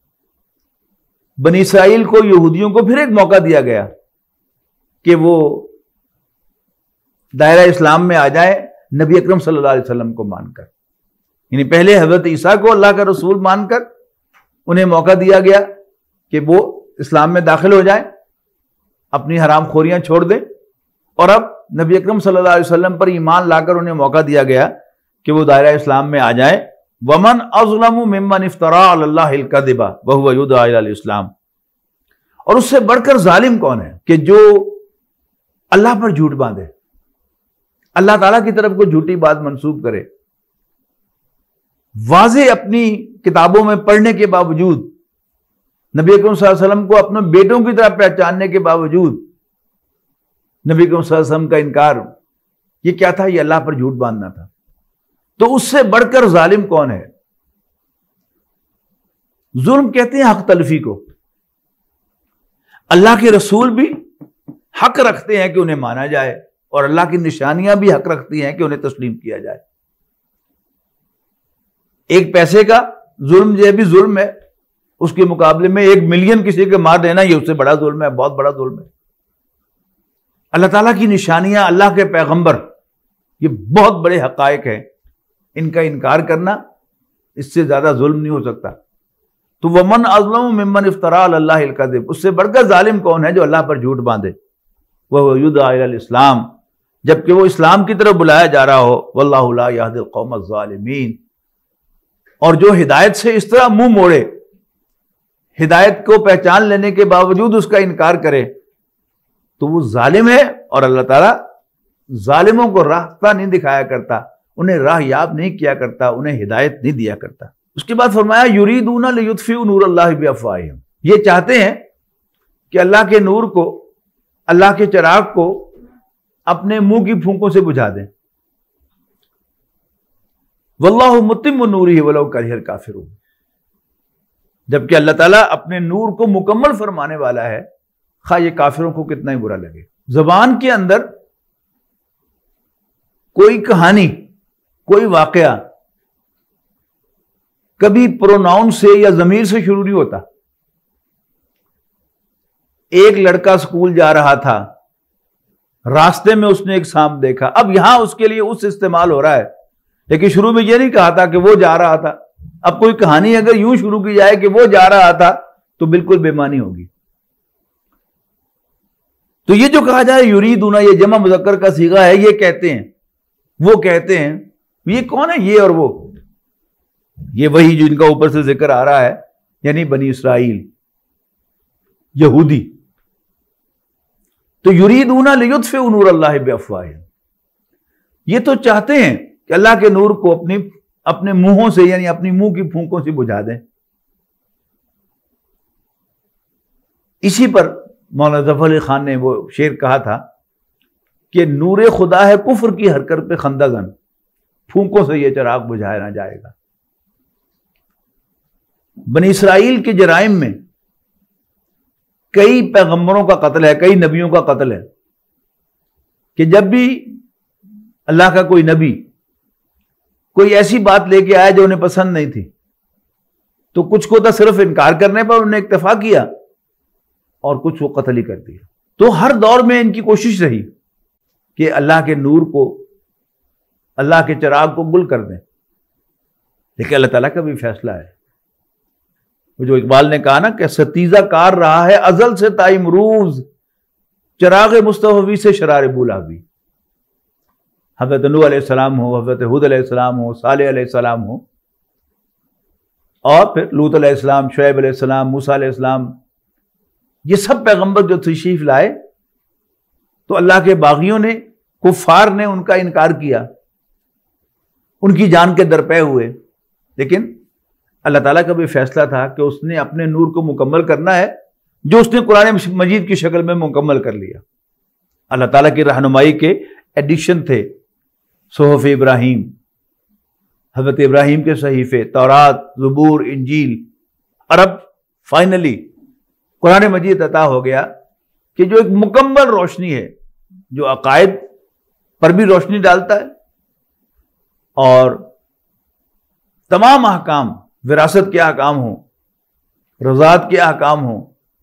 بنی اسرائیل کو، یہودیوں کو پھر ایک موقع دیا گیا کہ وہ دائرہ اسلام میں آ جائے نبی اکرم صلی اللہ علیہ وسلم کو مان کر، یعنی پہلے حضرت عیسیٰ کو اللہ کا رسول مان کر انہیں موقع دیا گیا کہ وہ اسلام میں داخل ہو جائیں، اپنی حرام خوریاں چھوڑ دیں، اور اب نبی اکرم صلی اللہ علیہ وسلم پر ایمان لا کر انہیں موقع دیا گیا کہ وہ دائرہ اسلام میں آ جائیں۔ وَمَنْ أَظْلَمُ مِمَّنِ افْتَرَىٰ عَلَى اللَّهِ الْكَذِبَ وَهُوَ يُدْعَىٰ إِلَى الْإِسْلَامِ، اور اس سے بڑھ کر ظالم کون ہے کہ جو اللہ پر جھوٹ باندھے، اللہ تعالیٰ کی طرف کو جھوٹی بات منسوب کرے، واضح اپنی کتابوں میں پڑھنے کے باوجود، نبی اکرم صلی اللہ علیہ وسلم کو اپنے بیٹوں کی طرح پہچاننے کے باوجود نبی اکرم صلی اللہ علیہ وسلم کا انکار، یہ کیا تھا؟ یہ اللہ پر جھوٹ باندھنا تھا۔ تو اس سے بڑھ کر ظالم کون ہے؟ ظلم کہتے ہیں حق تلفی کو۔ اللہ کے رسول بھی حق رکھتے ہیں کہ انہیں مانا جائے، اور اللہ کی نشانیاں بھی حق رکھتی ہیں کہ انہیں تسلیم کیا جائے۔ ایک پیسے کا ظلم جو بھی ظلم ہے، اس کے مقابلے میں 1 ملین کسی کے مار دینا یہ اس سے بڑا ظلم ہے، بہت بڑا ظلم ہے۔ اللہ تعالیٰ کی نشانیاں، اللہ کے پیغمبر، یہ بہت بڑے حقائق ہیں، ان کا انکار کرنا اس سے زیادہ ظلم نہیں ہو سکتا۔ تو وَمَنْ أَظْلَمُ مِمَّنِ افْتَرَىٰ عَلَى اللَّهِ الْكَذِبَ، اس سے بڑھ کر ظالم کون ہے جو اللہ پر جھوٹ باندھے، وَهُوَ يُدْعَىٰ إِلَى الْإِسْلَامِ، جبکہ وہ اسلام کی طرف بلایا جا رہا ہو، وَاللَّهُ لَا يَهْدِي الْقَوْمَ الظَّالِمِينَ، اور جو ہدایت سے اس طرح منہ موڑے، ہدایت کو پہچان لینے کے باوجود اس کا انکار کرے، تو وہ ظالم ہے، اور اللہ تعالیٰ ظالموں کو راستہ نہیں دکھایا کرتا، انہیں راہ یاب نہیں کیا کرتا، انہیں ہدایت نہیں دیا کرتا۔ اس کے بعد فرمایا یریدون لیطفئوا نور اللہ بافواہہم، یہ چاہتے ہیں کہ اللہ کے نور کو، اللہ کے چراغ کو اپنے منہ کی پھونکوں سے بجھا دیں۔ واللہ متم نورہ ولو کرہ الکافرون، جبکہ اللہ تعالیٰ اپنے نور کو مکمل فرمانے والا ہے، خواہ یہ کافروں کو کتنا ہی برا لگے۔ زبان کے اندر کوئی کہانی، کوئی واقعہ کبھی پروناؤن سے یا ضمیر سے شروع نہیں ہوتا. ایک لڑکا سکول جا رہا تھا، راستے میں اس نے ایک سانپ دیکھا. اب یہاں اس کے لیے اس استعمال ہو رہا ہے، لیکن شروع میں یہ نہیں کہا تھا کہ وہ جا رہا تھا. اب کوئی کہانی اگر یوں شروع کی جائے کہ وہ جا رہا تھا تو بالکل بے معنی ہوگی. تو یہ جو کہا جائے یریدون، یہ جمع مذکر کا صیغہ ہے. یہ کہتے ہیں، وہ کہتے ہیں. یہ کون ہے؟ یہ اور وہ، یہ وہی جن کا اوپر سے ذکر آ رہا ہے، یعنی بنی اسرائیل، یہودی. تو یریدون لیطفئوا نور اللہ بافواہہم، یہ تو چاہتے ہیں کہ اللہ کے نور کو اپنے منہوں سے، یعنی اپنی منہ کی پھونکوں سے بجھا دیں. اسی پر مولانا ظفر علی خان نے وہ شعر کہا تھا کہ نور خدا ہے کفر کی حرکت پہ خندہ زن، پھونکوں سے یہ چراغ بجھایا نہ جائے گا. بنی اسرائیل کے جرائم میں کئی پیغمبروں کا قتل ہے، کئی نبیوں کا قتل ہے، کہ جب بھی اللہ کا کوئی نبی کوئی ایسی بات لے کے آیا جو انہیں پسند نہیں تھی تو کچھ کو تو صرف انکار کرنے پر انہوں نے اکتفا کیا اور کچھ وہ قتل ہی کر دیا. تو ہر دور میں ان کی کوشش رہی کہ اللہ کے نور کو، اللہ کے چراغ کو گل کر دیں. لیکن اللہ تعالیٰ کا بھی فیصلہ ہے. وہ جو اقبال نے کہا نا کہ ستیزہ کار رہا ہے ازل سے تا امروز، چراغ مصطفی سے شرار بولا بھی. حضرت نوح علیہ السلام ہو، حضرت ہود علیہ السلام ہو، صالح علیہ السلام ہو، اور پھر لوط علیہ السلام، شعیب علیہ السلام، موسیٰ علیہ السلام، یہ سب پیغمبر جو تشریف لائے تو اللہ کے باغیوں نے، کفار نے ان کا انکار کیا، ان کی جان کے درپے ہوئے. لیکن اللہ تعالیٰ کا بھی فیصلہ تھا کہ اس نے اپنے نور کو مکمل کرنا ہے، جو اس نے قرآن مجید کی شکل میں مکمل کر لیا. اللہ تعالیٰ کی رہنمائی کے ایڈیشن تھے صحف ابراہیم، حضرت ابراہیم کے صحیفے، تورات، زبور، انجیل، اور اب فائنلی قرآن مجید عطا ہو گیا کہ جو ایک مکمل روشنی ہے، جو عقائد پر بھی روشنی ڈالتا ہے اور تمام احکام، وراثت کے احکام ہوں، رضاعت کے احکام ہوں،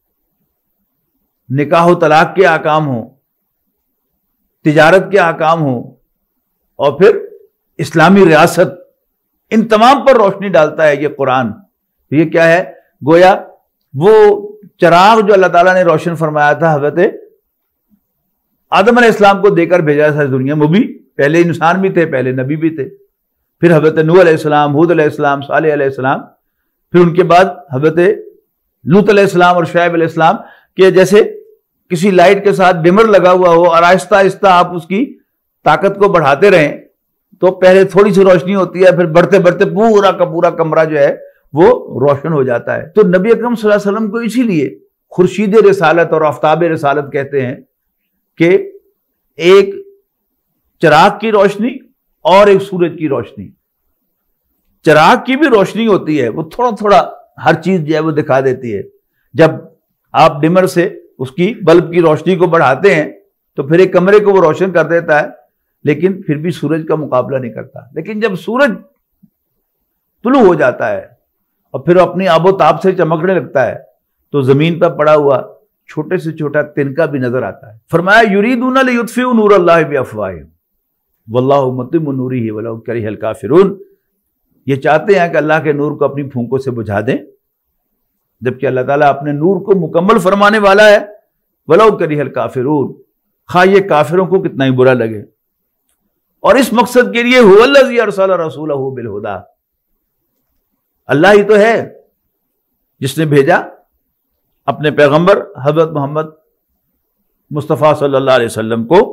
نکاح و طلاق کے احکام ہوں، تجارت کے احکام ہوں، اور پھر اسلامی ریاست، ان تمام پر روشنی ڈالتا ہے یہ قرآن. یہ کیا ہے؟ گویا وہ چراغ جو اللہ تعالیٰ نے روشن فرمایا تھا حضرت آدم علیہ السلام کو دے کر بھیجا تھا دنیا میں، بھی پہلے انسان بھی تھے، پہلے نبی بھی تھے، پھر حضرت نوح علیہ السلام، ہود علیہ السلام، صالح علیہ السلام، پھر ان کے بعد حضرت لوط علیہ السلام اور شعیب علیہ السلام، کہ جیسے کسی لائٹ کے ساتھ ڈمر لگا ہوا ہو اور آہستہ آہستہ آپ اس کی طاقت کو بڑھاتے رہیں تو پہلے تھوڑی سی روشنی ہوتی ہے، پھر بڑھتے بڑھتے پورا کا پورا کمرہ جو ہے وہ روشن ہو جاتا ہے. تو نبی اکرم صلی اللہ علیہ وسلم کو اسی لیے خورشید رسالت اور آفتاب رسالت کہتے ہیں کہ ایک چراغ کی روشنی اور ایک سورج کی روشنی. چراغ کی بھی روشنی ہوتی ہے، وہ تھوڑا تھوڑا ہر چیز جو ہے وہ دکھا دیتی ہے. جب آپ ڈمر سے اس کی بلب کی روشنی کو بڑھاتے ہیں تو پھر ایک کمرے کو وہ روشن کر دیتا ہے، لیکن پھر بھی سورج کا مقابلہ نہیں کرتا. لیکن جب سورج طلوع ہو جاتا ہے اور پھر اپنی آب و تاب سے چمکنے لگتا ہے تو زمین پر پڑا ہوا چھوٹے سے چھوٹا تنکا بھی نظر آتا ہے. فرمایا یریدون لیطفئوا نور اللہ بافواہہم واللہ متم نورہ ولو کرہ الکافرون. یہ چاہتے ہیں کہ اللہ کے نور کو اپنی پھونکوں سے بجھا دیں، جبکہ اللہ تعالیٰ اپنے نور کو مکمل فرمانے والا ہے. ولو کرہ الکافرون، خواہ یہ کافروں کو کتنا ہی برا لگے. اور اس مقصد کے لیے هو الذی ارسل رسولہ بالہدی، اللہ ہی تو ہے جس نے بھیجا اپنے پیغمبر حضرت محمد مصطفیٰ صلی اللہ علیہ وسلم کو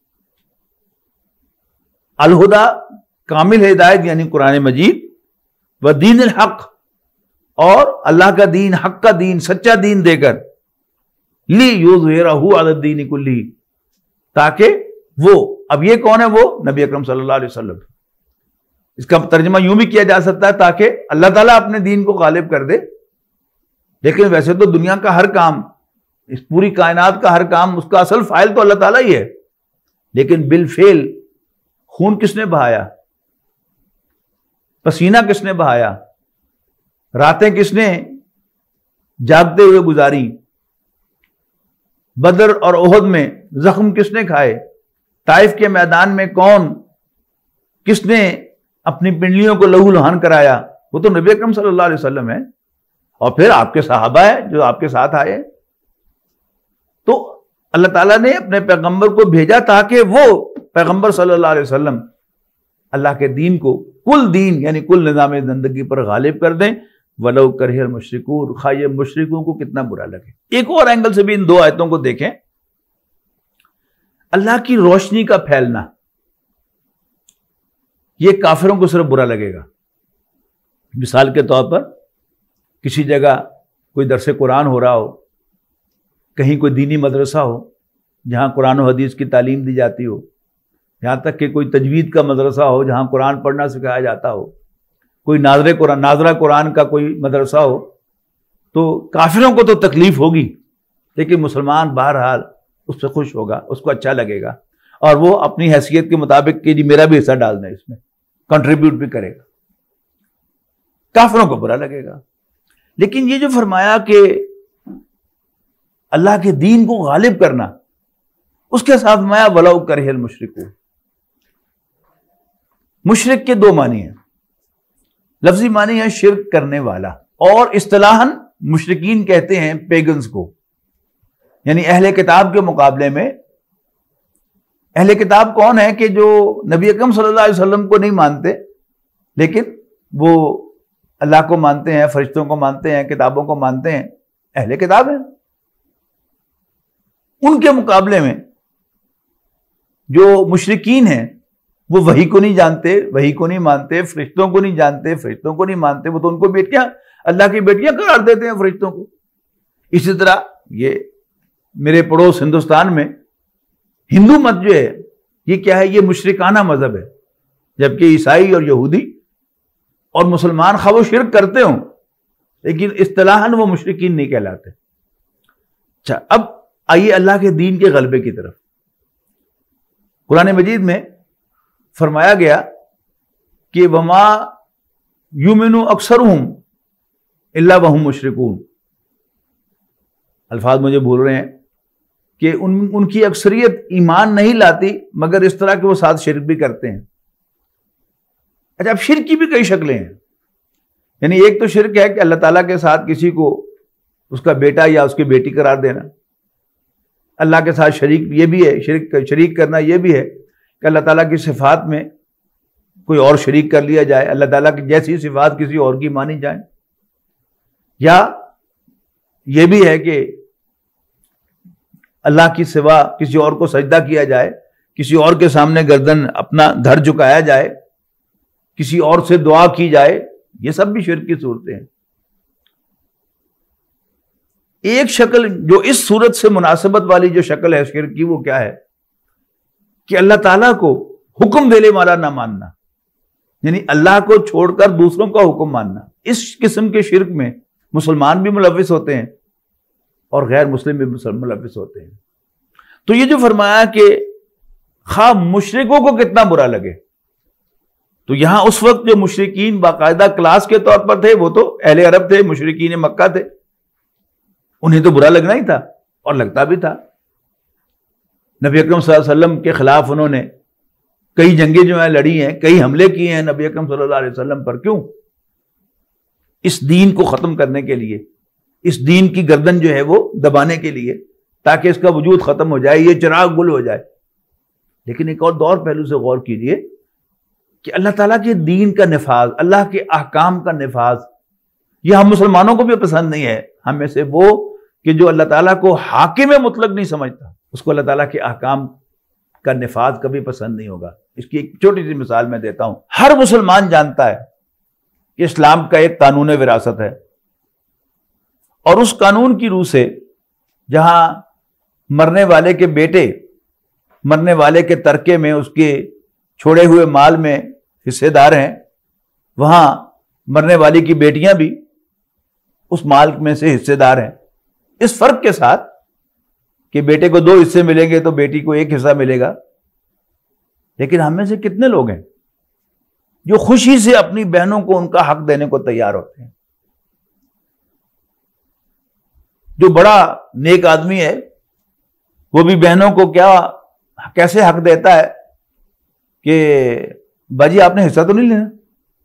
الہدی، کامل ہدایت یعنی قرآن مجید، و دین الحق، اور اللہ کا دین، حق کا دین، سچا دین دے کر، لیظہرہ علی الدین کلہ، تاکہ وہ، اب یہ کون ہے؟ وہ نبی اکرم صلی اللہ علیہ وسلم. اس کا ترجمہ یوں بھی کیا جا سکتا ہے تاکہ اللہ تعالیٰ اپنے دین کو غالب کر دے. لیکن ویسے تو دنیا کا ہر کام، اس پوری کائنات کا ہر کام، اس کا اصل فاعل تو اللہ تعالیٰ ہی ہے، لیکن بالفعل خون کس نے بہایا؟ پسینہ کس نے بہایا؟ راتیں کس نے جاگتے ہوئے گزاری؟ بدر اور احد میں زخم کس نے کھائے؟ طائف کے میدان میں کس نے اپنی پنڈلیوں کو لہو لہان کرایا؟ وہ تو نبی اکرم صلی اللہ علیہ وسلم ہے، اور پھر آپ کے صحابہ ہیں جو آپ کے ساتھ آئے۔ تو اللہ تعالیٰ نے اپنے پیغمبر کو بھیجا تاکہ وہ پیغمبر صلی اللہ علیہ وسلم اللہ کے دین کو، کل دین یعنی کل نظام زندگی پر غالب کر دیں، وَلَوْ كَرِهَ الْمُشْرِكُونَ، خواہ یہ مشرکوں کو کتنا برا لگے۔ ایک اور اینگل سے بھی ان دو آیتوں کو دیکھیں، اللہ کی روشنی کا پھیلنا، یہ کافروں کو صرف برا لگے گا۔ مثال کے طور پر کسی جگہ کوئی درس قرآن ہو رہا ہو، کہیں کوئی دینی مدرسہ ہو جہاں قرآن و حدیث کی تعلیم دی جاتی ہو، یہاں تک کہ کوئی تجوید کا مدرسہ ہو جہاں قرآن پڑھنا سکھایا جاتا ہو، کوئی ناظرہ قرآن کا کوئی مدرسہ ہو، تو کافروں کو تو تکلیف ہوگی، لیکن مسلمان بہرحال اس سے خوش ہوگا، اس کو اچھا لگے گا، اور وہ اپنی حیثیت کے مطابق کہ جی میرا بھی حصہ ڈال دیں، اس میں کنٹریبیوٹ بھی کرے گا۔ کافروں کو برا لگے گا۔ لیکن یہ جو فرمایا کہ اللہ کے دین کو غالب کرنا، اس کے ساتھ فرمایا وَلَوْ كَرِهَ الْمُشْرِكُونَ۔ مشرک کے دو معنی ہیں، لفظی معنی ہے شرک کرنے والا، اور اصطلاحاً مشرکین کہتے ہیں پیگنز کو، یعنی اہل کتاب کے مقابلے میں اہل کتاب کون ہے کہ جو نبی اکرم صلی اللہ علیہ وسلم کو نہیں مانتے، لیکن وہ اللہ کو مانتے ہیں، فرشتوں کو مانتے ہیں، کتابوں کو مانتے ہیں، اہل کتاب ہیں۔ ان کے مقابلے میں جو مشرکین ہیں وہ وحی کو نہیں جانتے، وحی کو نہیں مانتے، فرشتوں کو نہیں جانتے، فرشتوں کو نہیں مانتے، وہ تو ان کو بیٹیاں، اللہ کی بیٹیاں قرار دیتے ہیں فرشتوں کو۔ اسی طرح یہ میرے پڑوس ہندوستان میں ہندو مت جو ہے یہ کیا ہے؟ یہ مشرکانہ مذہب ہے، جبکہ عیسائی اور یہودی اور مسلمان خواہ وہ شرک کرتے ہوں لیکن اصطلاحاً وہ مشرکین نہیں کہلاتے۔ اچھا، اب آئیے اللہ کے دین کے غلبے کی طرف۔ قرآن مجید میں فرمایا گیا کہ وَمَا يُؤْمِنُ أَكْثَرُهُمْ إِلَّا وَهُمْ مُشْرِكُونَ۔ الفاظ مجھے بھول رہے ہیں کہ ان کی اکثریت ایمان نہیں لاتی مگر اس طرح کہ وہ ساتھ شرک بھی کرتے ہیں۔ اچھا، اب شرک کی بھی کئی شکلیں ہیں، یعنی ایک تو شرک ہے کہ اللہ تعالیٰ کے ساتھ کسی کو اس کا بیٹا یا اس کی بیٹی قرار دینا، اللہ کے ساتھ شریک یہ بھی ہے، شریک کرنا یہ بھی ہے کہ اللہ تعالیٰ کی صفات میں کوئی اور شریک کر لیا جائے، اللہ تعالیٰ کی جیسی صفات کسی اور کی مانی جائیں، یا یہ بھی ہے کہ اللہ کی سوا کسی اور کو سجدہ کیا جائے، کسی اور کے سامنے گردن اپنا دھر جھکایا جائے، کسی اور سے دعا کی جائے، یہ سب بھی شرک کی صورتیں ہیں۔ ایک شکل جو اس صورت سے مناسبت والی جو شکل ہے شرک کی، وہ کیا ہے کہ اللہ تعالیٰ کو حکم دینے والا نہ ماننا، یعنی اللہ کو چھوڑ کر دوسروں کا حکم ماننا۔ اس قسم کے شرک میں مسلمان بھی ملوث ہوتے ہیں اور غیر مسلم بھی ملوث ہوتے ہیں۔ تو یہ جو فرمایا کہ خواہ مشرکوں کو کتنا برا لگے، تو یہاں اس وقت جو مشرکین باقاعدہ کلاس کے طور پر تھے وہ تو اہل عرب تھے، مشرکین مکہ تھے، انہیں تو برا لگنا ہی تھا اور لگتا بھی تھا۔ نبی اکرم صلی اللہ علیہ وسلم کے خلاف انہوں نے کئی جنگیں جو ہیں لڑی ہیں، کئی حملے کیے ہیں نبی اکرم صلی اللہ علیہ وسلم پر۔ کیوں؟ اس دین کو ختم کرنے کے لیے، اس دین کی گردن جو ہے وہ دبانے کے لیے، تاکہ اس کا وجود ختم ہو جائے، یہ چراغ گل ہو جائے۔ لیکن ایک اور پہلو سے غور کیجئے کہ اللہ تعالیٰ کے دین کا نفاذ، اللہ کے احکام کا نفاذ، یہ ہم مسلمانوں کو بھی پسند نہیں ہے۔ ہم میں سے وہ کہ جو اللہ تعالیٰ کو حاکم مطلق نہیں سمجھتا، اس کو اللہ تعالیٰ کے احکام کا نفاذ کبھی پسند نہیں ہوگا۔ اس کی ایک چھوٹی سی مثال میں دیتا ہوں۔ ہر مسلمان جانتا ہے کہ اسلام کا ایک قانون وراثت ہے، اور اس قانون کی روح سے جہاں مرنے والے کے بیٹے مرنے والے کے ترکے میں اس کے چھوڑے ہوئے مال میں حصے دار ہیں، وہاں مرنے والی کی بیٹیاں بھی اس مال میں سے حصے دار ہیں، اس فرق کے ساتھ کہ بیٹے کو 2 حصے ملیں گے تو بیٹی کو 1 حصہ ملے گا، لیکن ہم میں سے کتنے لوگ ہیں جو خوشی سے اپنی بہنوں کو ان کا حق دینے کو تیار ہوتے ہیں؟ جو بڑا نیک آدمی ہے وہ بھی بہنوں کو کیسے حق دیتا ہے کہ باجی آپ نے حصہ تو نہیں لینا.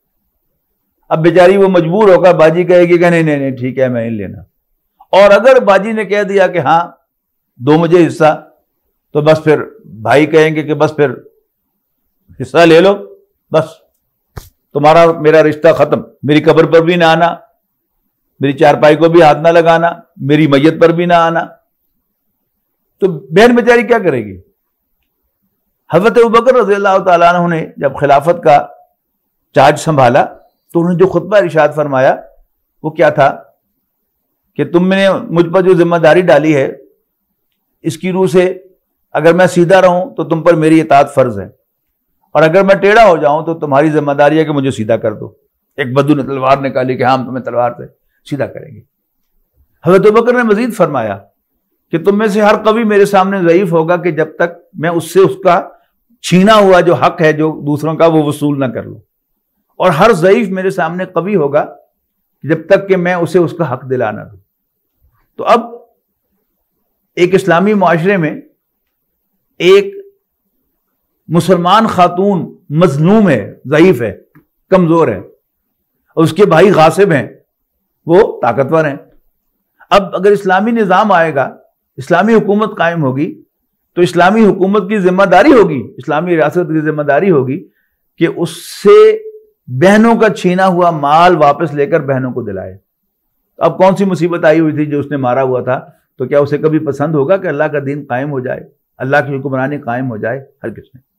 اب بیچاری وہ مجبور ہو کر باجی کہے گی کہ نہیں ٹھیک ہے میں نہیں لینا. اور اگر باجی نے کہہ دیا کہ ہاں دو مجھے حصہ، تو بس پھر بھائی کہیں گے کہ بس پھر حصہ لے لو، بس تمہارا میرا رشتہ ختم، میری قبر پر بھی نہ آنا، میری چارپائی کو بھی ہاتھ نہ لگانا، میری میت پر بھی نہ آنا. تو بہن بیچاری کیا کرے گی؟ حضرت ابوبکر رضی اللہ تعالیٰ عنہ نے جب خلافت کا چارج سنبھالا تو انہوں نے جو خطبہ ارشاد فرمایا وہ کیا تھا کہ تم نے مجھ پر جو ذمہ داری ڈالی ہے اس کی روح سے اگر میں سیدھا رہوں تو تم پر میری اطاعت فرض ہے، اور اگر میں ٹیڑھا ہو جاؤں تو تمہاری ذمہ داری ہے کہ مجھے سیدھا کر دو. ایک بدو نے تلوار نکالی کہ ہم تمہیں تلوار سے سیدھا کریں گے. حضرت ابوبکر نے مزید فرمایا کہ تم میں سے ہر قوی میرے سامنے ضعیف ہوگا کہ جب تک میں اس سے اس کا چھینا ہوا جو حق ہے جو دوسروں کا وہ وصول نہ کر لوں، اور ہر ضعیف میرے سامنے قوی ہوگا جب تک کہ میں اسے اس کا حق دلا نہ دوں. تو اب ایک اسلامی معاشرے میں ایک مسلمان خاتون مظلوم ہے، ضعیف ہے، کمزور ہے، اور اس کے بھائی غاصب ہیں، وہ طاقتور ہیں. اب اگر اسلامی نظام آئے گا، اسلامی حکومت قائم ہوگی، تو اسلامی حکومت کی ذمہ داری ہوگی، اسلامی ریاست کی ذمہ داری ہوگی کہ اس سے بہنوں کا چھینا ہوا مال واپس لے کر بہنوں کو دلائے. اب کون سی مصیبت آئی ہوئی تھی جو اس نے مارا ہوا تھا؟ تو کیا اسے کبھی پسند ہوگا کہ اللہ کا دین قائم ہو جائے، اللہ کی حکمرانی قائم ہو جائے؟ ہر کس نے.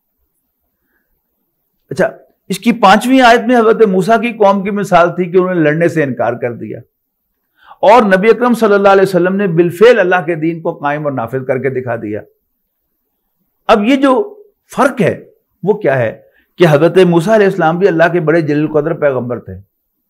اچھا، اس کی 5ویں آیت میں حضرت موسیٰ کی قوم کی مثال تھی کہ انہوں نے لڑنے سے انکار کر دیا، اور نبی اکرم صلی اللہ علیہ وسلم نے بالفعل اللہ کے دین کو قائم اور نافذ کر کے دکھا دیا. اب یہ جو فرق ہے وہ کیا ہے کہ حضرت موسیٰ علیہ السلام بھی اللہ کے بڑے جلیل القدر پیغمبر تھے،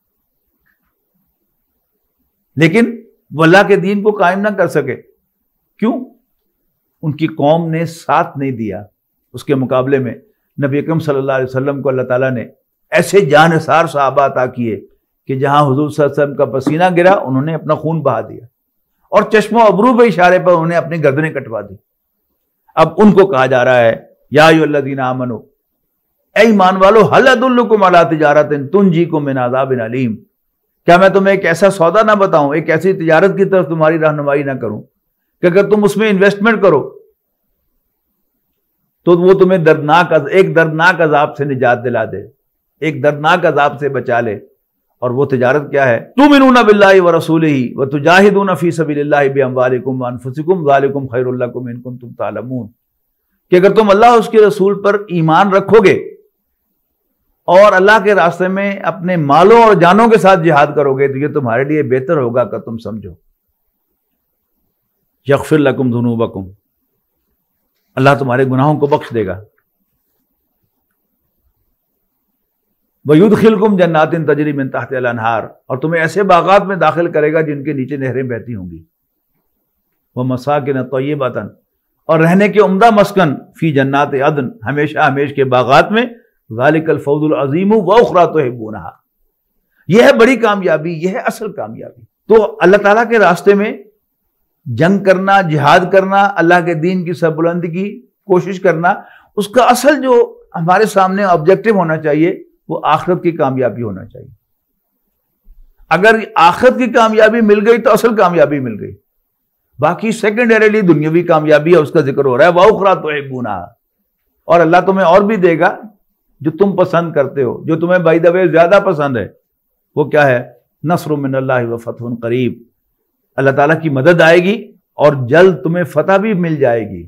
لیکن وہ اللہ کے دین کو قائم نہ کر سکے. کیوں؟ ان کی قوم نے ساتھ نہیں دیا. اس کے مقابلے میں نبی اکرم صلی اللہ علیہ وسلم کو اللہ تعالیٰ نے ایسے جانثار صحابہ عطا کیے کہ جہاں حضور صلی اللہ علیہ وسلم کا پسینہ گرا انہوں نے اپنا خون بہا دیا، اور چشم و ابرو پہ اشارے پر انہوں نے اپنی گردنیں کٹوا دی. اب ان کو کہا جا رہا ہے یا ایھا الذین آمنوا، اے ایمان والو، هل ادلکم علی تجارۃ تنجیکم من عذاب علیم، کیا میں تمہیں ایک ایسا سودا نہ بتاؤں، ایک ایسی تجارت کی طرف تمہاری رہنمائی نہ کروں کہ اگر تم اس میں انویسٹمنٹ کرو تو وہ تمہیں ایک دردناک عذاب سے نجات دلا دے، ایک دردناک عذاب سے بچا لے. اور وہ تجارت کیا ہے؟ تؤمنون باللہ ورسولہ وتجاہدون فی سبیل اللہ باموالکم وانفسکم ذالکم خیر لکم ان کنتم تعلمون، کہ اگر تم اللہ اور اس کے رسول پر ایمان رکھو گے اور اللہ کے راستے میں اپنے مالوں اور جانوں کے ساتھ جہاد کرو گے تو یہ تمہارے لیے بہتر ہوگا کہ تم سمجھو. یغفر لکم ذنوبکم، اللہ تمہارے گناہوں کو بخش دے گا. وَيُدْخِلْكُمْ جَنَّاتٍ تَجْرِي مِن تَحْتِهَا الْأَنْهَارُ، اور تمہیں ایسے باغات میں داخل کرے گا جن کے نیچے نہریں بہتی ہوں گی. وَمَسَاكِنَ طَيِّبَةً، اور رہنے کے عمدہ مسکن فی جنات عدن، ہمیشہ ہمیش کے باغات میں. ذَلِكَ الْفَوْزُ الْعَظِيمُ وَأُخْرَى تُحِبُّونَهَا، یہ ہے بڑی کامیابی، یہ ہے اصل کامیابی. تو اللہ تعالیٰ کے راستے میں جنگ کرنا، جہاد کرنا، اللہ کے دین کی سربلندی کی کوشش کرنا، اس کا اصل جو ہمارے سامنے آبجیکٹو ہونا چاہیے وہ آخرت کی کامیابی ہونا چاہیے. اگر آخرت کی کامیابی مل گئی تو اصل کامیابی مل گئی، باقی سیکنڈریلی دنیاوی کامیابی ہے اس کا ذکر ہو رہا ہے. وَأُخْرَى تُحِبُّونَهَا، اور اللہ تمہیں اور بھی دے گا جو تم پسند کرتے ہو، جو تمہیں بائی دا وے زیادہ پسند ہے. وہ کیا ہے؟ نصر من اللہ وفتح قریب، اللہ تعالیٰ کی مدد آئے گی اور جلد تمہیں فتح بھی مل جائے گی.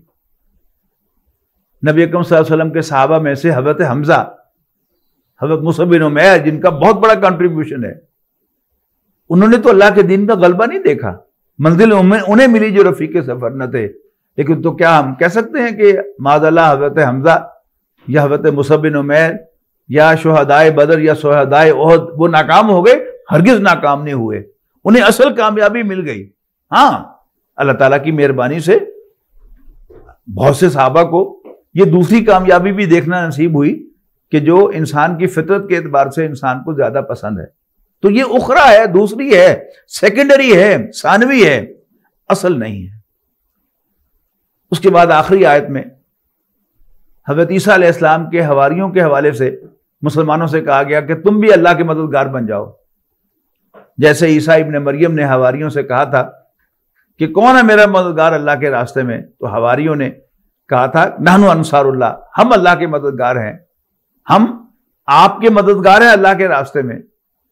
نبی اکرم صلی اللہ علیہ وسلم کے صحابہ میں سے حضرت حمزہ، حضرت مصعب بن عمیر جن کا بہت بڑا کنٹریبیوشن ہے، انہوں نے تو اللہ کے دین کا غلبہ نہیں دیکھا، منزل انہیں ملی جو رفیق سفر نہ تھے. لیکن تو کیا ہم کہہ سکتے ہیں کہ معاذ اللہ حضرت حمزہ یا حضرت مصعب بن عمیر یا شہدائے بدر یا شہدائے احد وہ ناکام ہو گئے؟ ہرگز ناکام نہیں ہوئے، انہیں اصل کامیابی مل گئی. ہاں، اللہ تعالیٰ کی مہربانی سے بہت سے صحابہ کو یہ دوسری کامیابی بھی دیکھنا نصیب ہوئی کہ جو انسان کی فطرت کے اعتبار سے انسان کو زیادہ پسند ہے. تو یہ اخرا ہے، دوسری ہے، سیکنڈری ہے، ثانوی ہے، اصل نہیں ہے. اس کے بعد آخری آیت میں حضرت عیسیٰ علیہ السلام کے حواریوں کے حوالے سے مسلمانوں سے کہا گیا کہ تم بھی اللہ کے مددگار بن جاؤ. جیسے عیسیٰ ابن مریم نے حواریوں سے کہا تھا کہ کون ہے میرا مددگار اللہ کے راستے میں، تو حواریوں نے کہا تھا نحن انصار اللہ، ہم اللہ کے مددگار ہیں، ہم آپ کے مددگار ہیں اللہ کے راستے میں.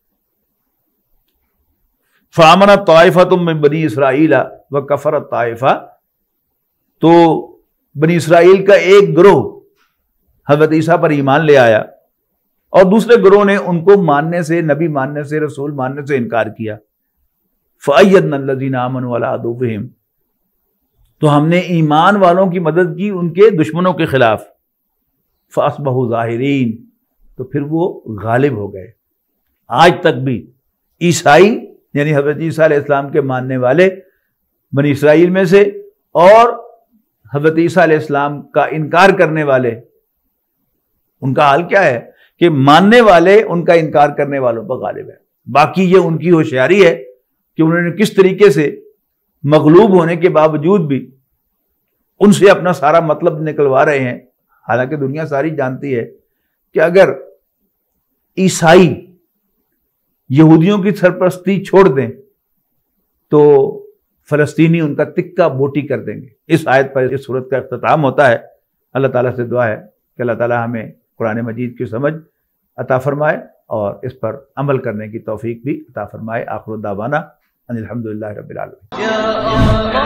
فآمنت طائفۃ من بنی اسرائیل وکفرت طائفہ، تو بنی اسرائیل کا ایک گروہ حضرت عیسیٰ پر ایمان لے آیا اور دوسرے گروہ نے ان کو ماننے سے، نبی ماننے سے، رسول ماننے سے انکار کیا. فأیدنا الذین آمنوا علی عدوہم، تو ہم نے ایمان والوں کی مدد کی ان کے دشمنوں کے خلاف. فاصبحوا ظاہرین، تو پھر وہ غالب ہو گئے. آج تک بھی عیسائی یعنی حضرت عیسیٰ علیہ السلام کے ماننے والے بنی اسرائیل میں سے اور حضرت عیسیٰ علیہ السلام کا انکار کرنے والے، ان کا حال کیا ہے کہ ماننے والے ان کا انکار کرنے والوں پر غالب ہے. باقی یہ ان کی ہوشیاری ہے کہ انہوں نے کس طریقے سے مغلوب ہونے کے باوجود بھی ان سے اپنا سارا مطلب نکلوا رہے ہیں. حالانکہ دنیا ساری جانتی ہے کہ اگر عیسائی یہودیوں کی سرپرستی چھوڑ دیں تو فلسطینی ان کا تکہ بوٹی کر دیں گے. اس آیت پر اس سورت کا اختتام ہوتا ہے. اللہ تعالیٰ سے دعا ہے کہ اللہ تعالیٰ ہمیں قرآن مجید کی سمجھ عطا فرمائے اور اس پر عمل کرنے کی توفیق بھی عطا فرمائے. آخر دعوانا ان الحمدللہ رب العالمین.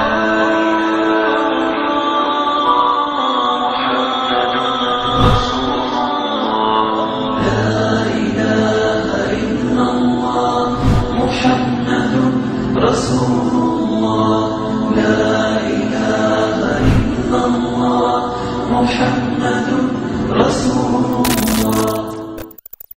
رسول الله لا إله إلا الله محمد رسول الله.